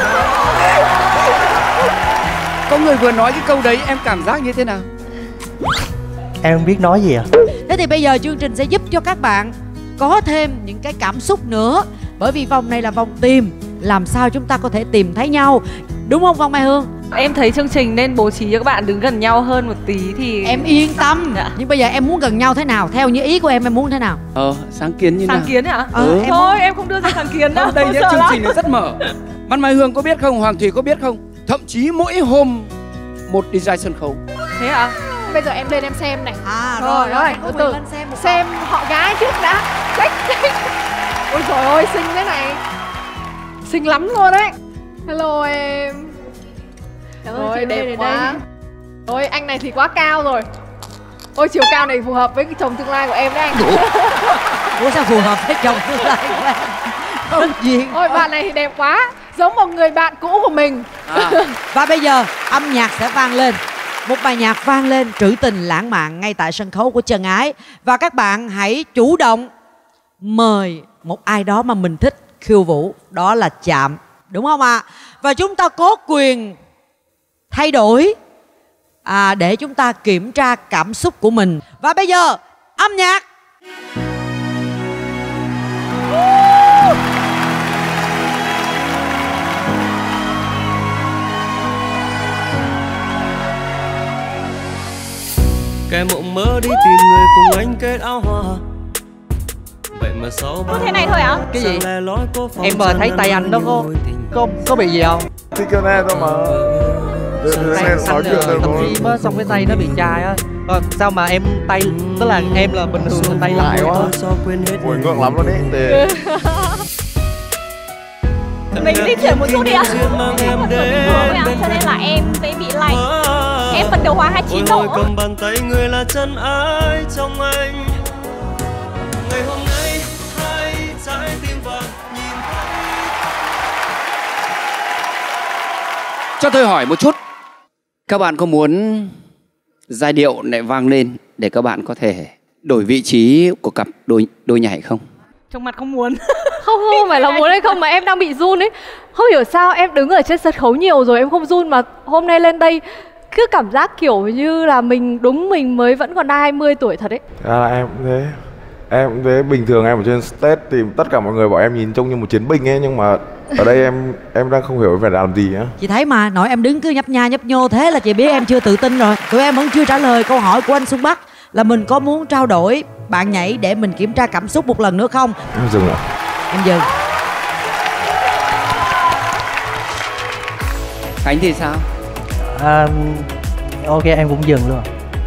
Có người vừa nói cái câu đấy em cảm giác như thế nào? Em không biết nói gì à. Thế thì bây giờ chương trình sẽ giúp cho các bạn có thêm những cái cảm xúc nữa. Bởi vì vòng này là vòng tìm, làm sao chúng ta có thể tìm thấy nhau. Đúng không Phong Mai Hương? Em thấy chương trình nên bố trí cho các bạn đứng gần nhau hơn một tí thì em yên tâm. Dạ. Nhưng bây giờ em muốn gần nhau thế nào? Theo như ý của em em muốn thế nào? Ờ, sáng kiến như sáng nào? kiến hả? Ờ, ừ. em thôi muốn... em không đưa ra sáng kiến đâu. Đây nhá, chương trình nó rất mở. Văn Mai Hương có biết không? Hoàng Thùy có biết không? Thậm chí mỗi hôm một design sân khấu. Thế à? Bây giờ em lên em xem này. À rồi, rồi, rồi, rồi. từ từ lên xem, xem họ gái trước đã. Check. Ôi trời ơi, xinh thế này. Xinh lắm luôn đấy. Hello em. Cảm ơn Ôi chị đẹp đến quá. đây. Ôi anh này thì quá cao rồi. Ôi chiều cao này phù hợp với cái chồng tương lai của em đấy anh. Ủa sao phù hợp với chồng tương lai của em? Không duyên. Ôi bạn này thì đẹp quá, giống một người bạn cũ của mình. À. Và bây giờ âm nhạc sẽ vang lên. Một bài nhạc vang lên trữ tình lãng mạn ngay tại sân khấu của Chân Ái. Và các bạn hãy chủ động mời một ai đó mà mình thích khiêu vũ. Đó là Chạm, đúng không ạ? À? Và chúng ta có quyền thay đổi à, để chúng ta kiểm tra cảm xúc của mình. Và bây giờ âm nhạc. Kẻ mộng mơ đi tìm người cùng anh kết áo hoa. Vậy mà sau có thế này thôi hả? Cái gì? Em mà thấy tay anh nó có có có bị gì không? Thì kêu nghe thôi mà. Tay anh tập gym á, xong cái tay nó bị chai á. Còn sao mà em tay, tức là em là bình thường là tay lại quá. Ui ngượng lắm luôn đấy. Mình di chuyển một chút đi ạ. Em cho nên là em sẽ bị lạnh. Em bật điều hòa hai mươi chín độ. Cầm bàn tay người là chân ái trong anh. Ngày hôm nay hai trái tim vàng nhìn thấy. Cho tôi hỏi một chút, các bạn có muốn giai điệu lại vang lên để các bạn có thể đổi vị trí của cặp đôi đôi nhảy không? Trong mặt không muốn. Không, không phải là muốn hay không mà em đang bị run ấy. Không hiểu sao em đứng ở trên sân khấu nhiều rồi em không run, mà hôm nay lên đây cứ cảm giác kiểu như là mình đúng mình mới vẫn còn hai mươi tuổi thật ấy. À, em cũng thế. Em cũng thế, bình thường em ở trên stage thì tất cả mọi người bảo em nhìn trông như một chiến binh ấy, nhưng mà ở đây em em đang không hiểu phải làm gì á. Chị thấy mà, nội em đứng cứ nhấp nha nhấp nhô thế là chị biết em chưa tự tin rồi. Tụi em vẫn chưa trả lời câu hỏi của anh Xuân Bắc là mình có muốn trao đổi bạn nhảy để mình kiểm tra cảm xúc một lần nữa không? Em dừng ạ. Em dừng. Khánh thì sao? À, ok em cũng dừng luôn.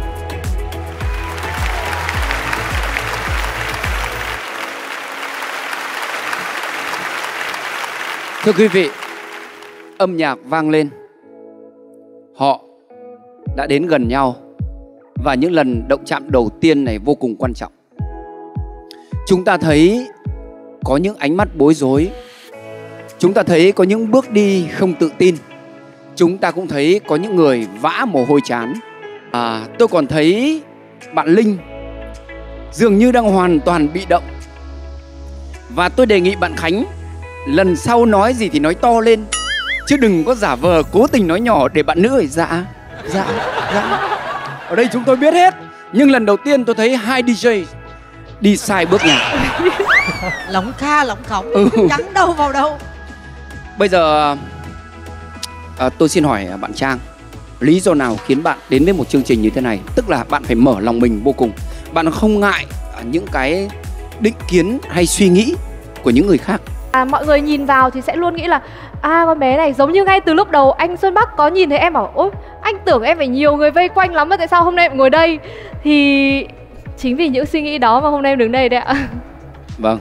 Thưa quý vị, âm nhạc vang lên, họ đã đến gần nhau và những lần động chạm đầu tiên này vô cùng quan trọng. Chúng ta thấy có những ánh mắt bối rối, chúng ta thấy có những bước đi không tự tin, chúng ta cũng thấy có những người vã mồ hôi trán. À, tôi còn thấy bạn Linh dường như đang hoàn toàn bị động. Và tôi đề nghị bạn Khánh lần sau nói gì thì nói to lên, chứ đừng có giả vờ cố tình nói nhỏ để bạn nữ ấy dạ, dạ, dạ. Ở đây chúng tôi biết hết. Nhưng lần đầu tiên tôi thấy hai đi giây đi sai bước nhạc. Lỏng kha lỏng khổng, ừ. Gắn đâu vào đâu. Bây giờ à, tôi xin hỏi bạn Trang, lý do nào khiến bạn đến với một chương trình như thế này? Tức là bạn phải mở lòng mình vô cùng. Bạn không ngại những cái định kiến hay suy nghĩ của những người khác. À, mọi người nhìn vào thì sẽ luôn nghĩ là à, con bé này giống như ngay từ lúc đầu anh Xuân Bắc có nhìn thấy em bảo ôi anh tưởng em phải nhiều người vây quanh lắm mà tại sao hôm nay em ngồi đây. Thì chính vì những suy nghĩ đó mà hôm nay em đứng đây đấy ạ. Vâng.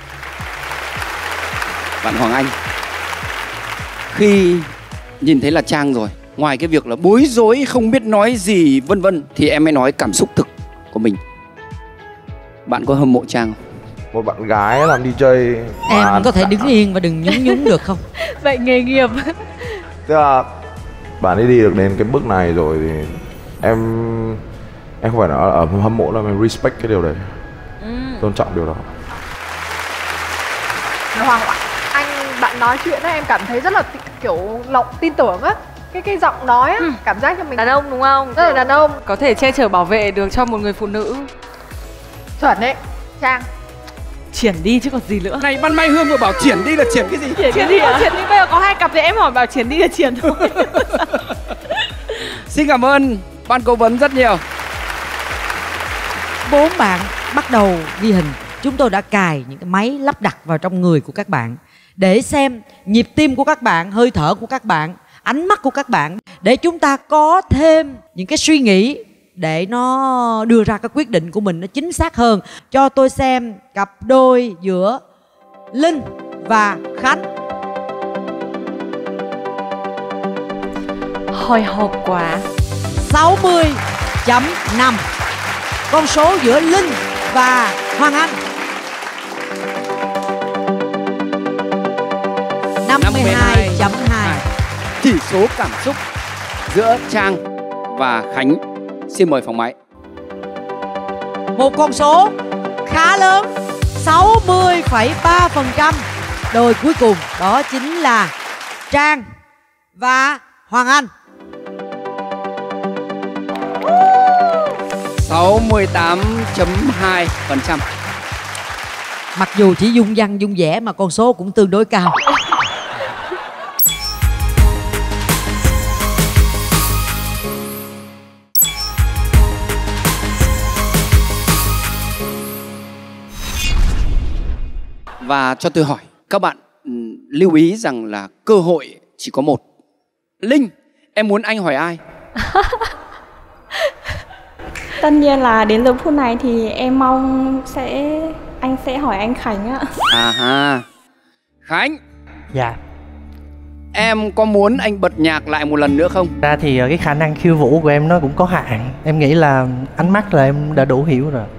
Bạn Hoàng Anh, khi nhìn thấy là Trang rồi, ngoài cái việc là bối rối không biết nói gì vân vân, thì em mới nói cảm xúc thực của mình. Bạn có hâm mộ Trang không? Một bạn gái làm đi chơi. Em có thể đứng yên và đừng nhún nhún được không? Vậy nghề nghiệp. Tức là bạn ấy đi được đến cái bước này rồi thì em em không phải nói ở hâm mộ đâu, em respect cái điều đấy, ừ. tôn trọng điều đó. Hoàng Anh, bạn nói chuyện á em cảm thấy rất là kiểu lòng tin tưởng á. Cái cái giọng nói á, ừ. cảm giác cho mình đàn ông đúng không? Rất là đàn ông. Có thể che chở bảo vệ được cho một người phụ nữ. Chuẩn đấy. Trang triển đi chứ còn gì nữa. Này Ban Mai Hương vừa bảo triển đi là triển cái gì? Triển cái gì à? Triển đi bây giờ có hai cặp thì em hỏi bảo triển đi là triển thôi. Xin cảm ơn ban cố vấn rất nhiều. Bốn bạn bắt đầu ghi hình. Chúng tôi đã cài những cái máy lắp đặt vào trong người của các bạn để xem nhịp tim của các bạn, hơi thở của các bạn, ánh mắt của các bạn, để chúng ta có thêm những cái suy nghĩ để nó đưa ra cái quyết định của mình nó chính xác hơn. Cho tôi xem cặp đôi giữa Linh và Khánh. Hồi hộp quá. sáu mươi chấm năm. Con số giữa Linh và Hoàng Anh năm mươi hai chấm hai. Chỉ số cảm xúc giữa Trang và Khánh. Xin mời phòng máy. Một con số khá lớn, sáu mươi phẩy ba phần trăm. Đôi cuối cùng đó chính là Trang và Hoàng Anh. sáu mươi tám chấm hai phần trăm. Mặc dù chỉ dung dăng dung dẻ mà con số cũng tương đối cao. Và cho tôi hỏi, các bạn um, lưu ý rằng là cơ hội chỉ có một. Linh, em muốn anh hỏi ai? Tất nhiên là đến giờ phút này thì em mong sẽ anh sẽ hỏi anh Khánh ạ. À ha. Khánh. Dạ. Em có muốn anh bật nhạc lại một lần nữa không? Ra thì cái khả năng khiêu vũ của em nó cũng có hạn. Em nghĩ là ánh mắt là em đã đủ hiểu rồi.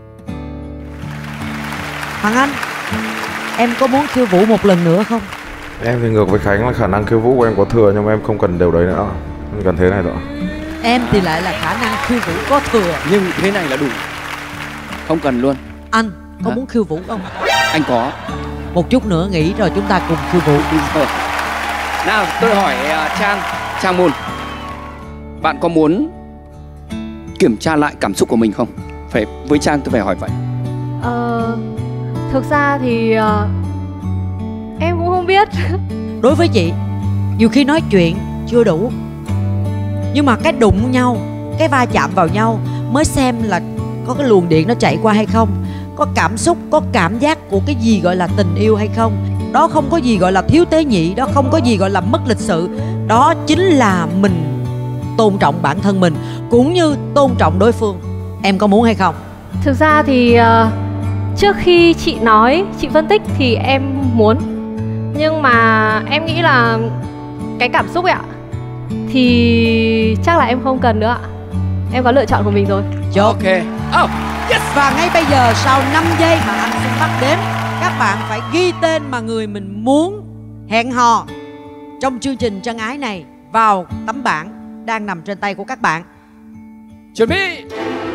Hoàng Anh, em có muốn khiêu vũ một lần nữa không? Em thì ngược với Khánh là khả năng khiêu vũ của em có thừa, nhưng mà em không cần điều đấy nữa. Em cần thế này thôi. Em thì lại là khả năng khiêu vũ có thừa. Nhưng thế này là đủ. Không cần luôn. Anh có Hả? muốn khiêu vũ không? Anh có. Một chút nữa nghỉ rồi chúng ta cùng khiêu vũ. Rồi. Nào tôi hỏi uh, Trang, Trang Moon, bạn có muốn kiểm tra lại cảm xúc của mình không? Phải với Trang tôi phải hỏi vậy. Ờ, thực ra thì uh, em cũng không biết. Đối với chị, nhiều khi nói chuyện chưa đủ, nhưng mà cái đụng nhau, cái va chạm vào nhau mới xem là có cái luồng điện nó chạy qua hay không, có cảm xúc, có cảm giác của cái gì gọi là tình yêu hay không. Đó không có gì gọi là thiếu tế nhị, đó không có gì gọi là mất lịch sự. Đó chính là mình tôn trọng bản thân mình cũng như tôn trọng đối phương. Em có muốn hay không? Thực ra thì uh, trước khi chị nói, chị phân tích thì em muốn. Nhưng mà em nghĩ là cái cảm xúc ấy ạ, thì chắc là em không cần nữa ạ. Em có lựa chọn của mình rồi. Chốt. Ok. Oh, yes. Và ngay bây giờ sau năm giây mà anh sẽ bắt đếm, các bạn phải ghi tên mà người mình muốn hẹn hò trong chương trình Chân Ái này vào tấm bảng đang nằm trên tay của các bạn. Chuẩn bị.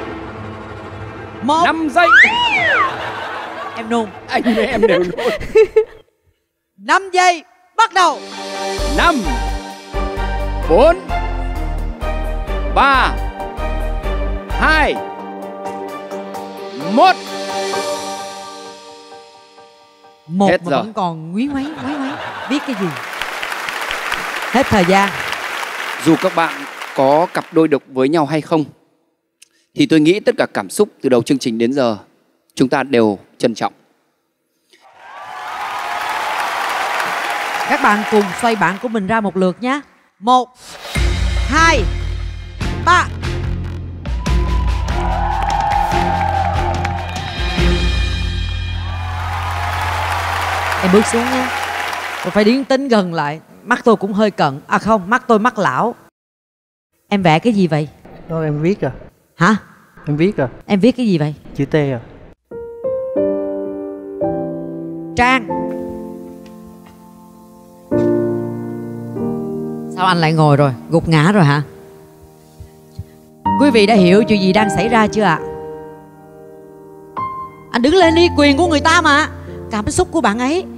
Một. Năm giây. Em nôn. Anh với em đều nôn. Năm giây bắt đầu. Năm, bốn, ba, hai, một. Một Hết mà giờ. vẫn còn quý ngoáy ngoáy ngoáy biết cái gì. Hết thời gian. Dù các bạn có cặp đôi độc với nhau hay không, thì tôi nghĩ tất cả cảm xúc từ đầu chương trình đến giờ chúng ta đều trân trọng. Các bạn cùng xoay bảng của mình ra một lượt nhé. Một, hai, ba. Em bước xuống nhé. Tôi phải điển tính gần lại. Mắt tôi cũng hơi cận. À không, mắt tôi mắt lão. Em vẽ cái gì vậy? Đó em viết à. Hả? Em viết à. Em viết cái gì vậy? Chữ T à. Trang. Sao anh lại ngồi rồi? Gục ngã rồi hả? Quý vị đã hiểu chuyện gì đang xảy ra chưa ạ? Anh đứng lên đi, quyền của người ta mà. Cảm xúc của bạn ấy.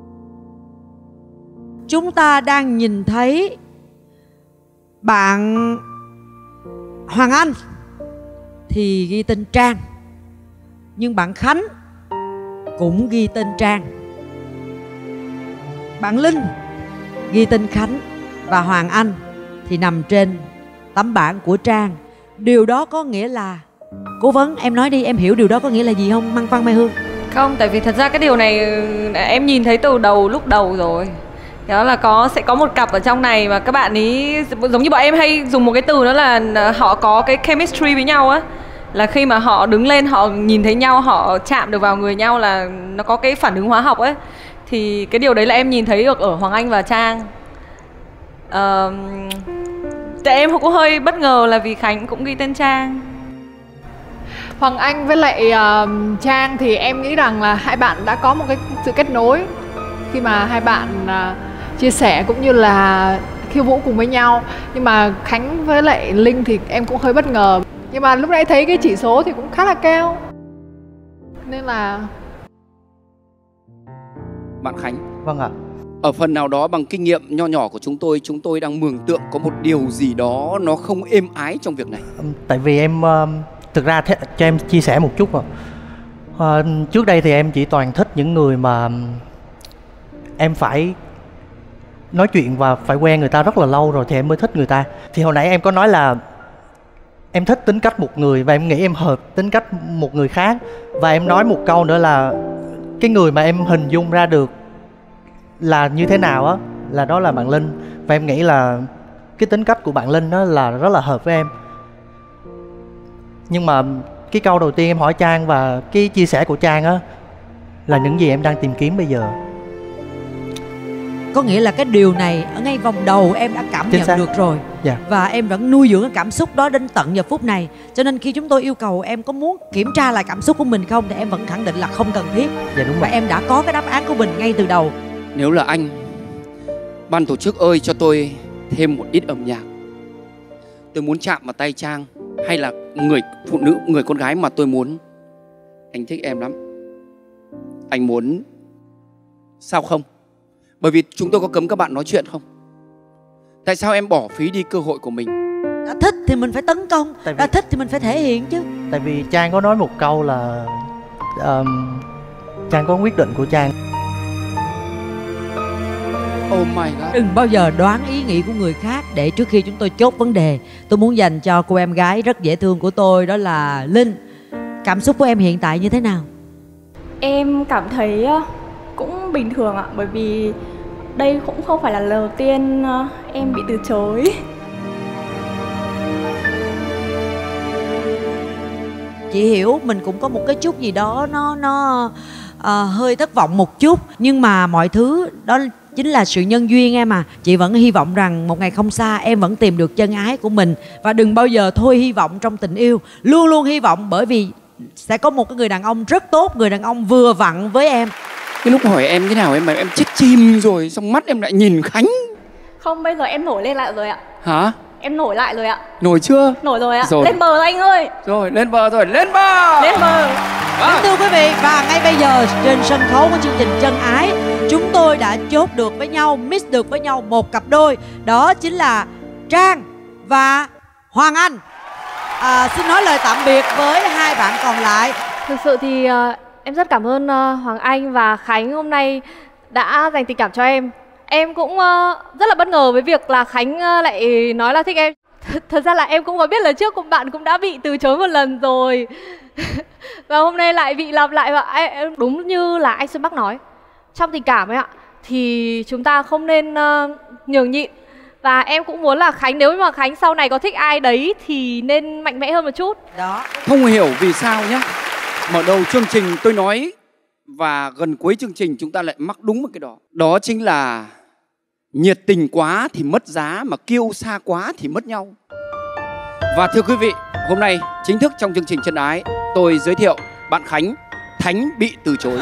Chúng ta đang nhìn thấy bạn Hoàng Anh thì ghi tên Trang, nhưng bạn Khánh cũng ghi tên Trang. Bạn Linh ghi tên Khánh và Hoàng Anh thì nằm trên tấm bảng của Trang. Điều đó có nghĩa là... Cố vấn em nói đi, em hiểu điều đó có nghĩa là gì không Măng Văn Mai Hương? Không, tại vì thật ra cái điều này em nhìn thấy từ đầu lúc đầu rồi. Đó là có sẽ có một cặp ở trong này mà các bạn ý giống như bọn em hay dùng một cái từ đó là họ có cái chemistry với nhau á, là khi mà họ đứng lên họ nhìn thấy nhau, họ chạm được vào người nhau là nó có cái phản ứng hóa học ấy. Thì cái điều đấy là em nhìn thấy được ở Hoàng Anh và Trang. uh, Tại em cũng hơi bất ngờ là vì Khánh cũng ghi tên Trang. Hoàng Anh với lại uh, Trang thì em nghĩ rằng là hai bạn đã có một cái sự kết nối khi mà hai bạn uh, chia sẻ cũng như là khiêu vũ cùng với nhau. Nhưng mà Khánh với lại Linh thì em cũng hơi bất ngờ. Nhưng mà lúc nãy thấy cái chỉ số thì cũng khá là cao, nên là... Bạn Khánh. Vâng ạ. Ở phần nào đó bằng kinh nghiệm nho nhỏ của chúng tôi, chúng tôi đang mường tượng có một điều gì đó nó không êm ái trong việc này. Tại vì em uh, thực ra th- cho em chia sẻ một chút rồi. Uh, trước đây thì em chỉ toàn thích những người mà em phải nói chuyện và phải quen người ta rất là lâu rồi thì em mới thích người ta. Thì hồi nãy em có nói là em thích tính cách một người và em nghĩ em hợp tính cách một người khác. Và em nói một câu nữa là cái người mà em hình dung ra được là như thế nào á, là đó là bạn Linh. Và em nghĩ là cái tính cách của bạn Linh đó là rất là hợp với em. Nhưng mà cái câu đầu tiên em hỏi Trang và cái chia sẻ của Trang á là những gì em đang tìm kiếm bây giờ. Có nghĩa là cái điều này ở ngay vòng đầu em đã cảm Chính nhận xác. được rồi. Dạ. Và em vẫn nuôi dưỡng cái cảm xúc đó đến tận giờ phút này. Cho nên khi chúng tôi yêu cầu em có muốn kiểm tra lại cảm xúc của mình không, thì em vẫn khẳng định là không cần thiết. Dạ đúng Và rồi. em đã có cái đáp án của mình ngay từ đầu. Nếu là anh, ban tổ chức ơi cho tôi thêm một ít âm nhạc. Tôi muốn chạm vào tay Trang, hay là người phụ nữ, người con gái mà tôi muốn. Anh thích em lắm. Anh muốn... Sao không? Bởi vì chúng tôi có cấm các bạn nói chuyện không? Tại sao em bỏ phí đi cơ hội của mình? Đã thích thì mình phải tấn công, Tại vì- đã thích thì mình phải thể hiện chứ. Tại vì Trang có nói một câu là um, Trang có quyết định của Trang. Oh my god. Đừng bao giờ đoán ý nghĩ của người khác. Để trước khi chúng tôi chốt vấn đề, tôi muốn dành cho cô em gái rất dễ thương của tôi, đó là Linh. Cảm xúc của em hiện tại như thế nào? Em cảm thấy ờ, cũng bình thường ạ, bởi vì đây cũng không phải là lần đầu tiên ờ, em bị từ chối. Chị hiểu mình cũng có một cái chút gì đó nó nó ờ, hơi thất vọng một chút, nhưng mà mọi thứ đó chính là sự nhân duyên em à. Chị vẫn hy vọng rằng một ngày không xa em vẫn tìm được chân ái của mình. Và đừng bao giờ thôi hy vọng trong tình yêu. Luôn luôn hy vọng, bởi vì sẽ có một cái người đàn ông rất tốt, người đàn ông vừa vặn với em. Cái lúc hỏi em thế nào em mà em chết chim rồi, xong mắt em lại nhìn Khánh. Không, bây giờ em nổi lên lại rồi ạ. Hả? Em nổi lại rồi ạ. Nổi chưa? Nổi rồi ạ. Rồi. Lên bờ rồi anh ơi. Rồi, lên bờ rồi, lên bờ. Lên bờ. Kính thưa quý vị, và ngay bây giờ trên sân khấu của chương trình Chân Ái, chúng tôi đã chốt được với nhau, mix được với nhau một cặp đôi. Đó chính là Trang và Hoàng Anh. à, Xin nói lời tạm biệt với hai bạn còn lại. Thực sự thì uh, em rất cảm ơn uh, Hoàng Anh và Khánh hôm nay đã dành tình cảm cho em. Em cũng uh, rất là bất ngờ với việc là Khánh uh, lại nói là thích em. Th- Thật ra là em cũng có biết là trước bạn cũng đã bị từ chối một lần rồi. Và hôm nay lại bị lặp lại. Và em, đúng như là anh Xuân Bắc nói, trong tình cảm ấy ạ, thì chúng ta không nên uh, nhường nhịn. Và em cũng muốn là Khánh, nếu mà Khánh sau này có thích ai đấy thì nên mạnh mẽ hơn một chút. Đó. Không hiểu vì sao nhá. Mở đầu chương trình tôi nói, và gần cuối chương trình chúng ta lại mắc đúng một cái đó. Đó chính là nhiệt tình quá thì mất giá, mà kiêu xa quá thì mất nhau. Và thưa quý vị, hôm nay chính thức trong chương trình Chân Ái, tôi giới thiệu bạn Khánh, Thánh bị từ chối.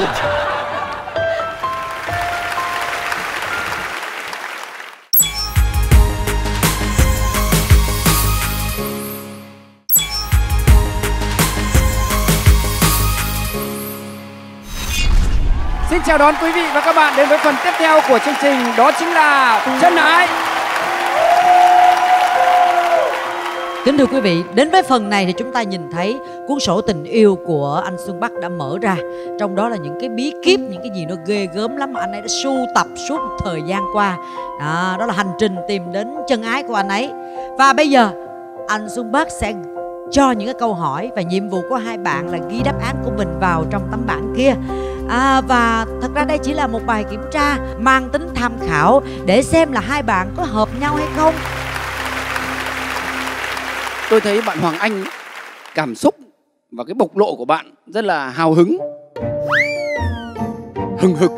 Xin chào đón quý vị và các bạn đến với phần tiếp theo của chương trình, đó chính là Chân Ái. Kính thưa quý vị, đến với phần này thì chúng ta nhìn thấy cuốn sổ tình yêu của anh Xuân Bắc đã mở ra. Trong đó là những cái bí kíp, những cái gì nó ghê gớm lắm mà anh ấy đã sưu tập suốt một thời gian qua. Đó, đó là hành trình tìm đến chân ái của anh ấy. Và bây giờ anh Xuân Bắc sẽ cho những cái câu hỏi, và nhiệm vụ của hai bạn là ghi đáp án của mình vào trong tấm bảng kia. À, và thật ra đây chỉ là một bài kiểm tra mang tính tham khảo để xem là hai bạn có hợp nhau hay không. Tôi thấy bạn Hoàng Anh cảm xúc và cái bộc lộ của bạn rất là hào hứng, hừng hực.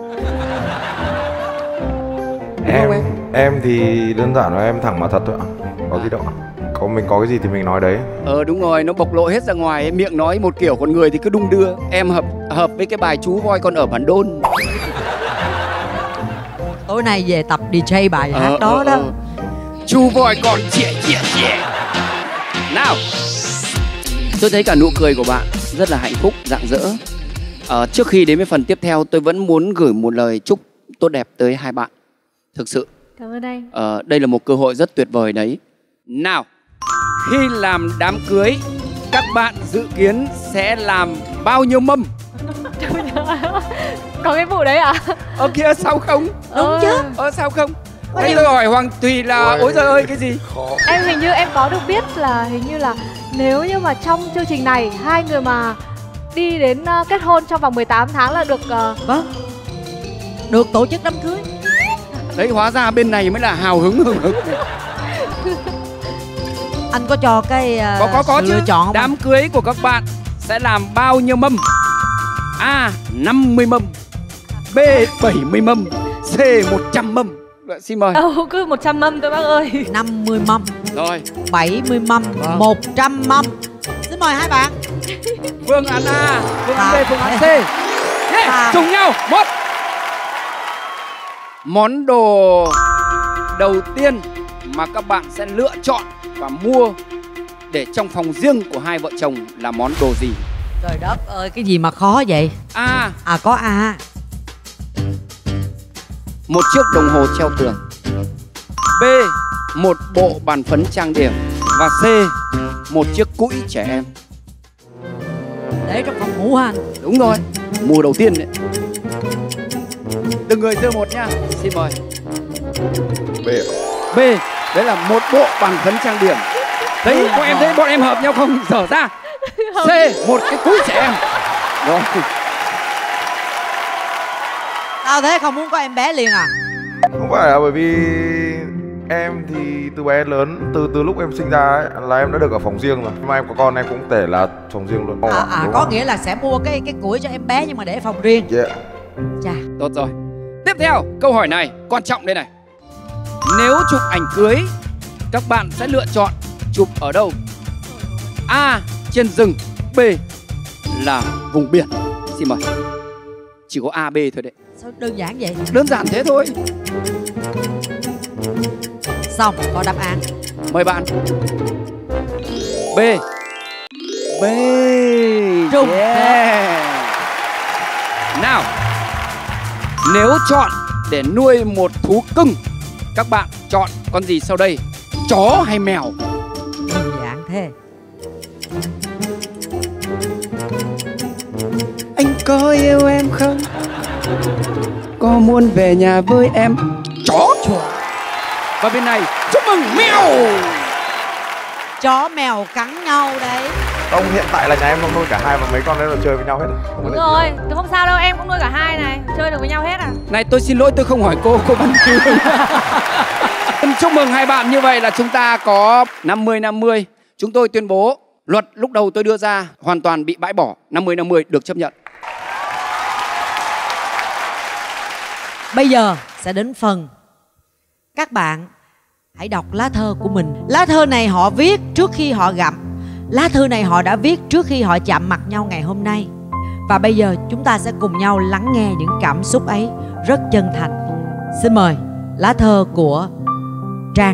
Em em thì đơn giản là em thẳng mà thật thôi ạ. Có gì đâu ạ. Có mình có cái gì thì mình nói đấy. Ờ đúng rồi, nó bộc lộ hết ra ngoài, miệng nói một kiểu còn người thì cứ đung đưa. Em hợp hợp với cái bài chú voi con ở bản đôn. Tối nay về tập đi jay bài hát ờ, đó ờ, đó. Ờ. Chú voi con chĩa chĩa chĩa. Nào, tôi thấy cả nụ cười của bạn rất là hạnh phúc, rạng rỡ. Ờ, trước khi đến với phần tiếp theo, tôi vẫn muốn gửi một lời chúc tốt đẹp tới hai bạn. Thực sự. Cảm ơn anh. Ờ, đây là một cơ hội rất tuyệt vời đấy. Nào, khi làm đám cưới, các bạn dự kiến sẽ làm bao nhiêu mâm? Có cái vụ đấy à? Ờ kia sao không? Đúng ờ, chứ. Ờ sao không? Thế tôi hỏi Hoàng Thùy là ôi giời ơi cái gì? Em hình như em có được biết là hình như là nếu như mà trong chương trình này hai người mà đi đến uh, kết hôn trong vòng mười tám tháng là được uh... Vâng, được tổ chức đám cưới. Đấy hóa ra bên này mới là hào hứng hừng hực. Anh có cho cái uh, có có có sự chứ. lựa chọn không? Đám cưới của các bạn sẽ làm bao nhiêu mâm? A. năm mươi mâm, B. bảy mươi mâm, C. một trăm mâm. Vậy, xin mời. Đâu cứ một trăm mâm thôi bác ơi. năm mươi mâm. Rồi. bảy mươi mâm, vâng. một trăm mâm. Xin mời hai bạn. Phương án A, phương án B, phương án C. Yeah, trùng nhau. Một. Món đồ đầu tiên mà các bạn sẽ lựa chọn và mua để trong phòng riêng của hai vợ chồng là món đồ gì? Trời đất ơi, cái gì mà khó vậy? A. À có A. Một chiếc đồng hồ treo tường. B. Một bộ bàn phấn trang điểm. Và C. Một chiếc cũi trẻ em. Để trong phòng ngủ hả anh? Đúng rồi, mùa đầu tiên đấy. Từng người giơ một nha. Xin mời. B. B. Đấy là một bộ bàn phấn trang điểm. Đấy, bọn em thấy bọn em hợp nhau không? Dở ra. C. Một cái cũi trẻ em. Rồi. Sao thế, không muốn có em bé liền à? Không phải là bởi vì em thì từ bé lớn, từ từ lúc em sinh ra ấy, là em đã được ở phòng riêng rồi. Mà em có con em cũng thể là phòng riêng luôn. À, à có không? Nghĩa là sẽ mua cái cái củi cho em bé nhưng mà để phòng riêng. Yeah. Chà. Tốt rồi. Tiếp theo, câu hỏi này quan trọng đây này. Nếu chụp ảnh cưới, các bạn sẽ lựa chọn chụp ở đâu? A. Trên rừng. B. Là vùng biển. Xin mời. Chỉ có A, B thôi đấy. Sao đơn giản vậy? Đơn giản thế thôi. Xong, có đáp án. Mời bạn. B. B. Trùng. Yeah. Nào, nếu chọn để nuôi một thú cưng, các bạn chọn con gì sau đây? Chó hay mèo? Đơn giản thế. Anh có yêu em không? Có muốn về nhà với em? Chó. Và bên này chúc mừng mèo. Chó mèo cắn nhau đấy. Không, hiện tại là nhà em không nuôi cả hai mà mấy con đấy là chơi với nhau hết. Đúng rồi, tôi không sao đâu, em cũng nuôi cả hai này, chơi được với nhau hết à. Này tôi xin lỗi tôi không hỏi cô, cô Văn Kiều. Chúc mừng hai bạn, như vậy là chúng ta có năm mươi năm mươi. Chúng tôi tuyên bố luật lúc đầu tôi đưa ra hoàn toàn bị bãi bỏ, năm mươi năm mươi được chấp nhận. Bây giờ sẽ đến phần các bạn hãy đọc lá thơ của mình. Lá thơ này họ viết trước khi họ gặp. Lá thư này họ đã viết trước khi họ chạm mặt nhau ngày hôm nay. Và bây giờ chúng ta sẽ cùng nhau lắng nghe những cảm xúc ấy rất chân thành. Xin mời lá thơ của Trang.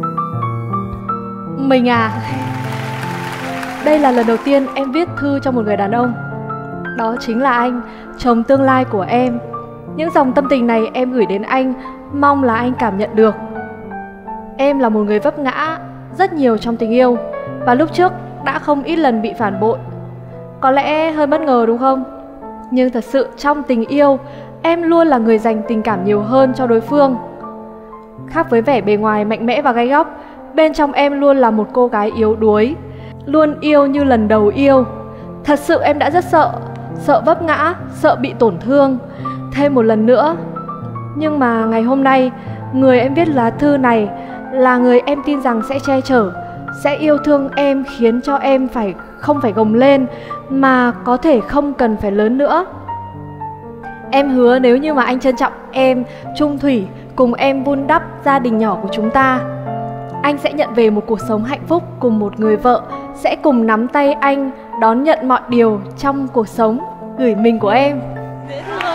Mình à, đây là lần đầu tiên em viết thư cho một người đàn ông. Đó chính là anh, chồng tương lai của em. Những dòng tâm tình này em gửi đến anh, mong là anh cảm nhận được. Em là một người vấp ngã rất nhiều trong tình yêu, và lúc trước đã không ít lần bị phản bội. Có lẽ hơi bất ngờ đúng không? Nhưng thật sự trong tình yêu, em luôn là người dành tình cảm nhiều hơn cho đối phương. Khác với vẻ bề ngoài mạnh mẽ và gay góc, bên trong em luôn là một cô gái yếu đuối. luôn yêu như lần đầu yêu. Thật sự em đã rất sợ, sợ vấp ngã, sợ bị tổn thương thêm một lần nữa. Nhưng mà ngày hôm nay, người em viết lá thư này là người em tin rằng sẽ che chở, sẽ yêu thương em, khiến cho em phải không phải gồng lên, mà có thể không cần phải lớn nữa. Em hứa nếu như mà anh trân trọng em, chung thủy, cùng em vun đắp gia đình nhỏ của chúng ta, anh sẽ nhận về một cuộc sống hạnh phúc cùng một người vợ, sẽ cùng nắm tay anh đón nhận mọi điều trong cuộc sống. Gửi mình của em. Dễ thương.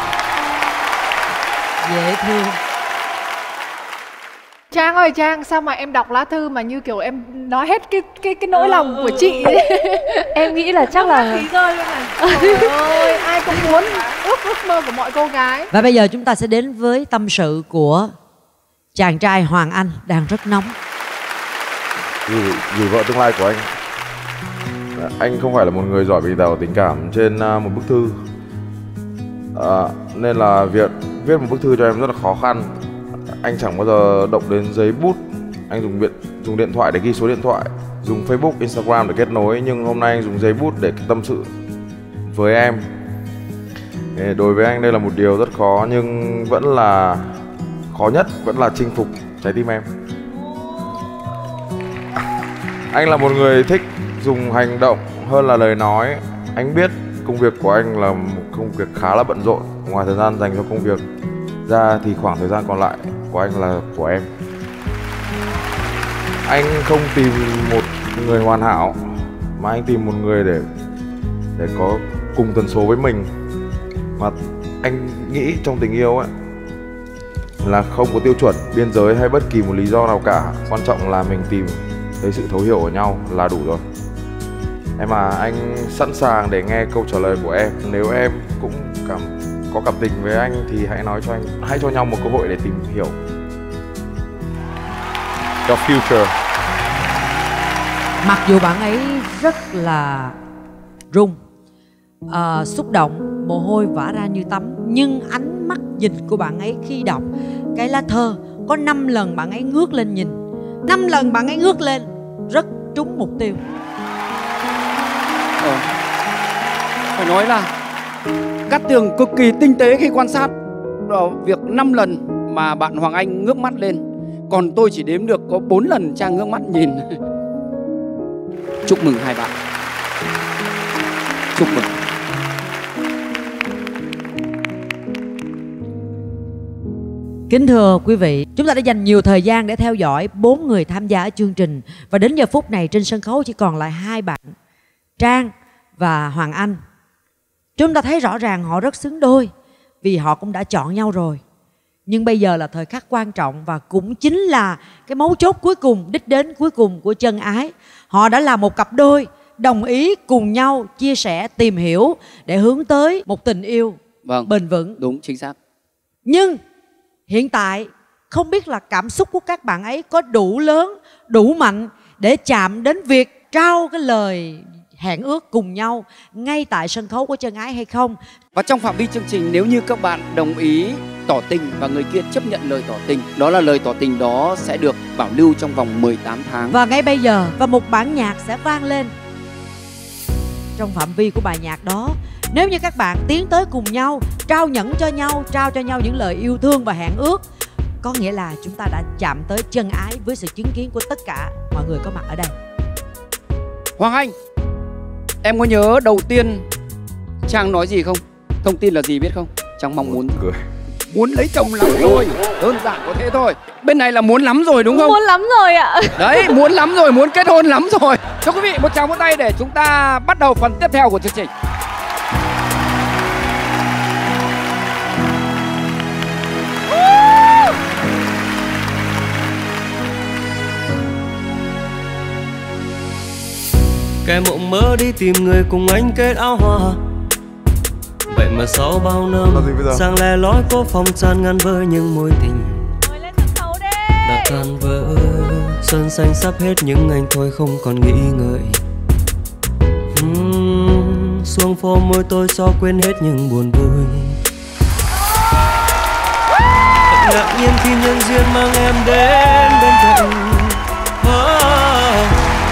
Dễ thương. Trang ơi Trang, sao mà em đọc lá thư mà như kiểu em nói hết cái cái cái nỗi lòng của chị ấy. Em nghĩ là chắc là khí rơi luôn này. Trời ơi, ai cũng muốn ước ước mơ của mọi cô gái. Và bây giờ chúng ta sẽ đến với tâm sự của chàng trai Hoàng Anh đang rất nóng. Gửi, gửi vợ tương lai của anh. Anh không phải là một người giỏi bày tỏ tình cảm trên một bức thư, à, nên là việc viết một bức thư cho em rất là khó khăn. Anh chẳng bao giờ động đến giấy bút. Anh dùng điện, dùng điện thoại để ghi số điện thoại, dùng Facebook, Instagram để kết nối. Nhưng hôm nay anh dùng giấy bút để tâm sự với em. Đối với anh đây là một điều rất khó, nhưng vẫn là khó nhất vẫn là chinh phục trái tim em. Anh là một người thích dùng hành động hơn là lời nói. Anh biết công việc của anh là một công việc khá là bận rộn. Ngoài thời gian dành cho công việc ra thì khoảng thời gian còn lại của anh là của em. Anh không tìm một người hoàn hảo, mà anh tìm một người để để có cùng tần số với mình. Mà anh nghĩ trong tình yêu ấy là không có tiêu chuẩn, biên giới hay bất kỳ một lý do nào cả. Quan trọng là mình tìm thấy sự thấu hiểu của nhau là đủ rồi. Em à, anh sẵn sàng để nghe câu trả lời của em. Nếu em cũng cảm có cảm tình với anh thì hãy nói cho anh, hãy cho nhau một cơ hội để tìm hiểu. Your future. Mặc dù bạn ấy rất là run, à, xúc động, mồ hôi vã ra như tắm, nhưng ánh mắt nhìn của bạn ấy khi đọc cái lá thơ, có năm lần bạn ấy ngước lên nhìn, năm lần bạn ấy ngước lên, rất trúng mục tiêu. Ờ. Phải nói là Cát Tường cực kỳ tinh tế khi quan sát việc năm lần mà bạn Hoàng Anh ngước mắt lên, còn tôi chỉ đếm được có bốn lần Trang ngước mắt nhìn. Chúc mừng hai bạn. Chúc mừng. Kính thưa quý vị, chúng ta đã dành nhiều thời gian để theo dõi bốn người tham gia ở chương trình. Và đến giờ phút này trên sân khấu chỉ còn lại hai bạn, Trang và Hoàng Anh. Chúng ta thấy rõ ràng họ rất xứng đôi vì họ cũng đã chọn nhau rồi. Nhưng bây giờ là thời khắc quan trọng và cũng chính là cái mấu chốt cuối cùng, đích đến cuối cùng của chân ái. Họ đã là một cặp đôi đồng ý cùng nhau chia sẻ, tìm hiểu để hướng tới một tình yêu vâng, bền vững. Đúng, chính xác. Nhưng hiện tại không biết là cảm xúc của các bạn ấy có đủ lớn, đủ mạnh để chạm đến việc trao cái lời hẹn ước cùng nhau ngay tại sân khấu của chân ái hay không. Và trong phạm vi chương trình, nếu như các bạn đồng ý tỏ tình và người kia chấp nhận lời tỏ tình, đó là lời tỏ tình đó sẽ được bảo lưu trong vòng mười tám tháng. Và ngay bây giờ, và một bản nhạc sẽ vang lên trong phạm vi của bài nhạc đó. Nếu như các bạn tiến tới cùng nhau, trao nhẫn cho nhau, trao cho nhau những lời yêu thương và hẹn ước, có nghĩa là chúng ta đã chạm tới chân ái với sự chứng kiến của tất cả mọi người có mặt ở đây. Hoàng Anh, em có nhớ đầu tiên Trang nói gì không? Thông tin là gì biết không? Trang mong muốn cười. Muốn lấy chồng lắm rồi, đơn giản có thế thôi. Bên này là muốn lắm rồi đúng không? Muốn lắm rồi ạ. Đấy, muốn lắm rồi, muốn kết hôn lắm rồi. Cho quý vị một tràng vỗ tay để chúng ta bắt đầu phần tiếp theo của chương trình. Kẻ mộng mơ đi tìm người cùng anh kết áo hoa. Vậy mà sau bao năm Giang lẻ loi có phòng tràn ngàn vơi những mối tình đã tan vỡ. Xuân xanh sắp hết nhưng anh thôi không còn nghĩ ngợi. uhm, Xuống phố môi tôi cho quên hết những buồn vui. Thật ngạc nhiên khi nhân duyên mang em đến bên cạnh. oh,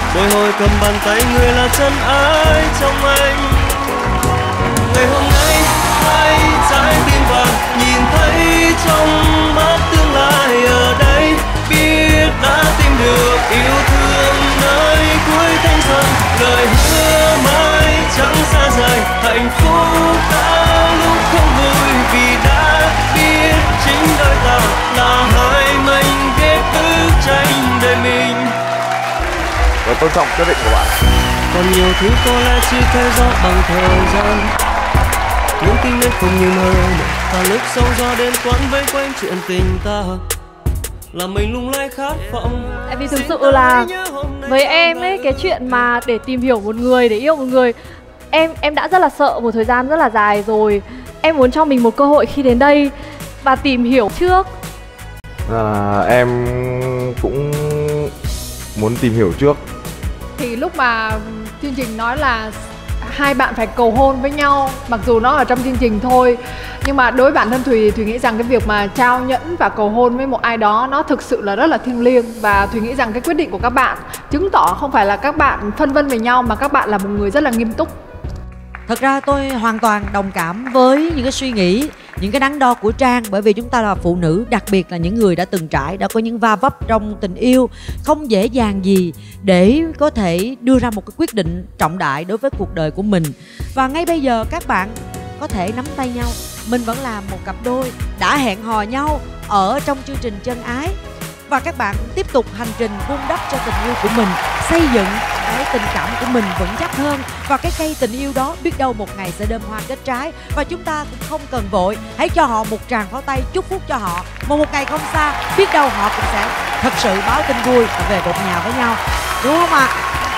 bồi hồi cầm bàn tay người là chân ái trong anh. Ngày hôm nay hai trái tim vàng nhìn thấy trong mắt tương lai ở đây, biết đã tìm được yêu thương nơi cuối thanh xuân. Lời hứa mãi chẳng xa rời, hạnh phúc đã lúc không vui vì đã biết chính đôi ta là hai mảnh ghép bức tranh đời mình. Và tôn trọng quyết định của bạn. Còn nhiều thứ có lẽ chưa theo dõi bằng thời gian, những tình anh không như mơ, và lúc sóng gió đêm quấn vây quanh chuyện tình ta, là mình lung lay khát vọng. Tại vì thực sự là với em ấy, cái chuyện mà để tìm hiểu một người, để yêu một người, em em đã rất là sợ một thời gian rất là dài rồi. Em muốn cho mình một cơ hội khi đến đây và tìm hiểu trước. À, em cũng muốn tìm hiểu trước. Thì lúc mà chương trình nói là hai bạn phải cầu hôn với nhau, mặc dù nó ở trong chương trình thôi, nhưng mà đối với bản thân Thùy, Thùy nghĩ rằng cái việc mà trao nhẫn và cầu hôn với một ai đó nó thực sự là rất là thiêng liêng. Và Thùy nghĩ rằng cái quyết định của các bạn chứng tỏ không phải là các bạn phân vân về nhau, mà các bạn là một người rất là nghiêm túc. Thật ra tôi hoàn toàn đồng cảm với những cái suy nghĩ, những cái đắn đo của Trang. Bởi vì chúng ta là phụ nữ, đặc biệt là những người đã từng trải, đã có những va vấp trong tình yêu, không dễ dàng gì để có thể đưa ra một cái quyết định trọng đại đối với cuộc đời của mình. Và ngay bây giờ các bạn có thể nắm tay nhau. Mình vẫn là một cặp đôi đã hẹn hò nhau ở trong chương trình Chân Ái, và các bạn tiếp tục hành trình vun đắp cho tình yêu của mình, xây dựng cái tình cảm của mình vững chắc hơn. Và cái cây tình yêu đó biết đâu một ngày sẽ đơm hoa kết trái. Và chúng ta cũng không cần vội, hãy cho họ một tràng pháo tay, chúc phúc cho họ. Một một ngày không xa, biết đâu họ cũng sẽ thật sự báo tin vui và về một nhà với nhau, đúng không ạ?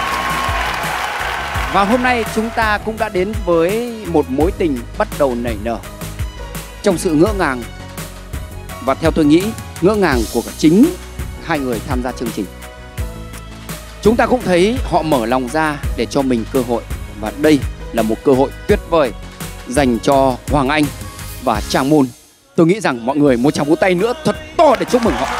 Và hôm nay chúng ta cũng đã đến với một mối tình bắt đầu nảy nở trong sự ngỡ ngàng, và theo tôi nghĩ ngỡ ngàng của cả chính hai người tham gia chương trình. Chúng ta cũng thấy họ mở lòng ra để cho mình cơ hội, và đây là một cơ hội tuyệt vời dành cho Hoàng Anh và Trang Moon. Tôi nghĩ rằng mọi người một tràng vỗ tay nữa thật to để chúc mừng họ.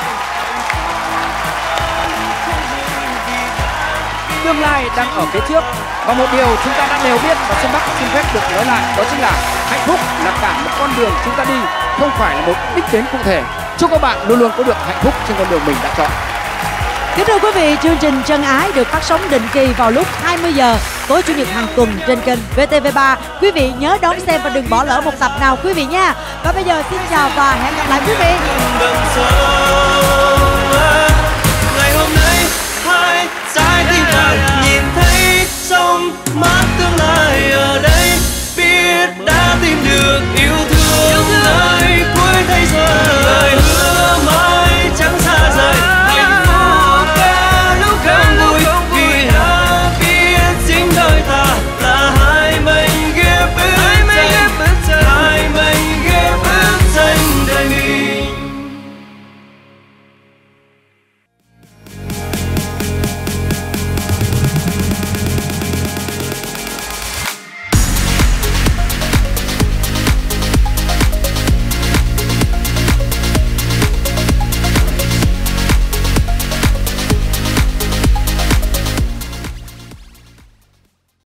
Tương lai đang ở phía trước, và một điều chúng ta đã đều biết và Xuân Bắc xin phép được nói lại, đó chính là hạnh phúc là cả một con đường chúng ta đi, không phải là một đích đến cụ thể. Chúc các bạn luôn luôn có được hạnh phúc trên con đường mình đã chọn. Kính thưa quý vị, chương trình Chân Ái được phát sóng định kỳ vào lúc hai mươi giờ tối chủ nhật hàng tuần trên kênh vê tê vê ba. Quý vị nhớ đón xem và đừng bỏ lỡ một tập nào quý vị nha. Và bây giờ xin chào và hẹn gặp lại quý vị. Ngày hôm nay hai trái tim vàng nhìn thấy trong mắt tương lai ở đây.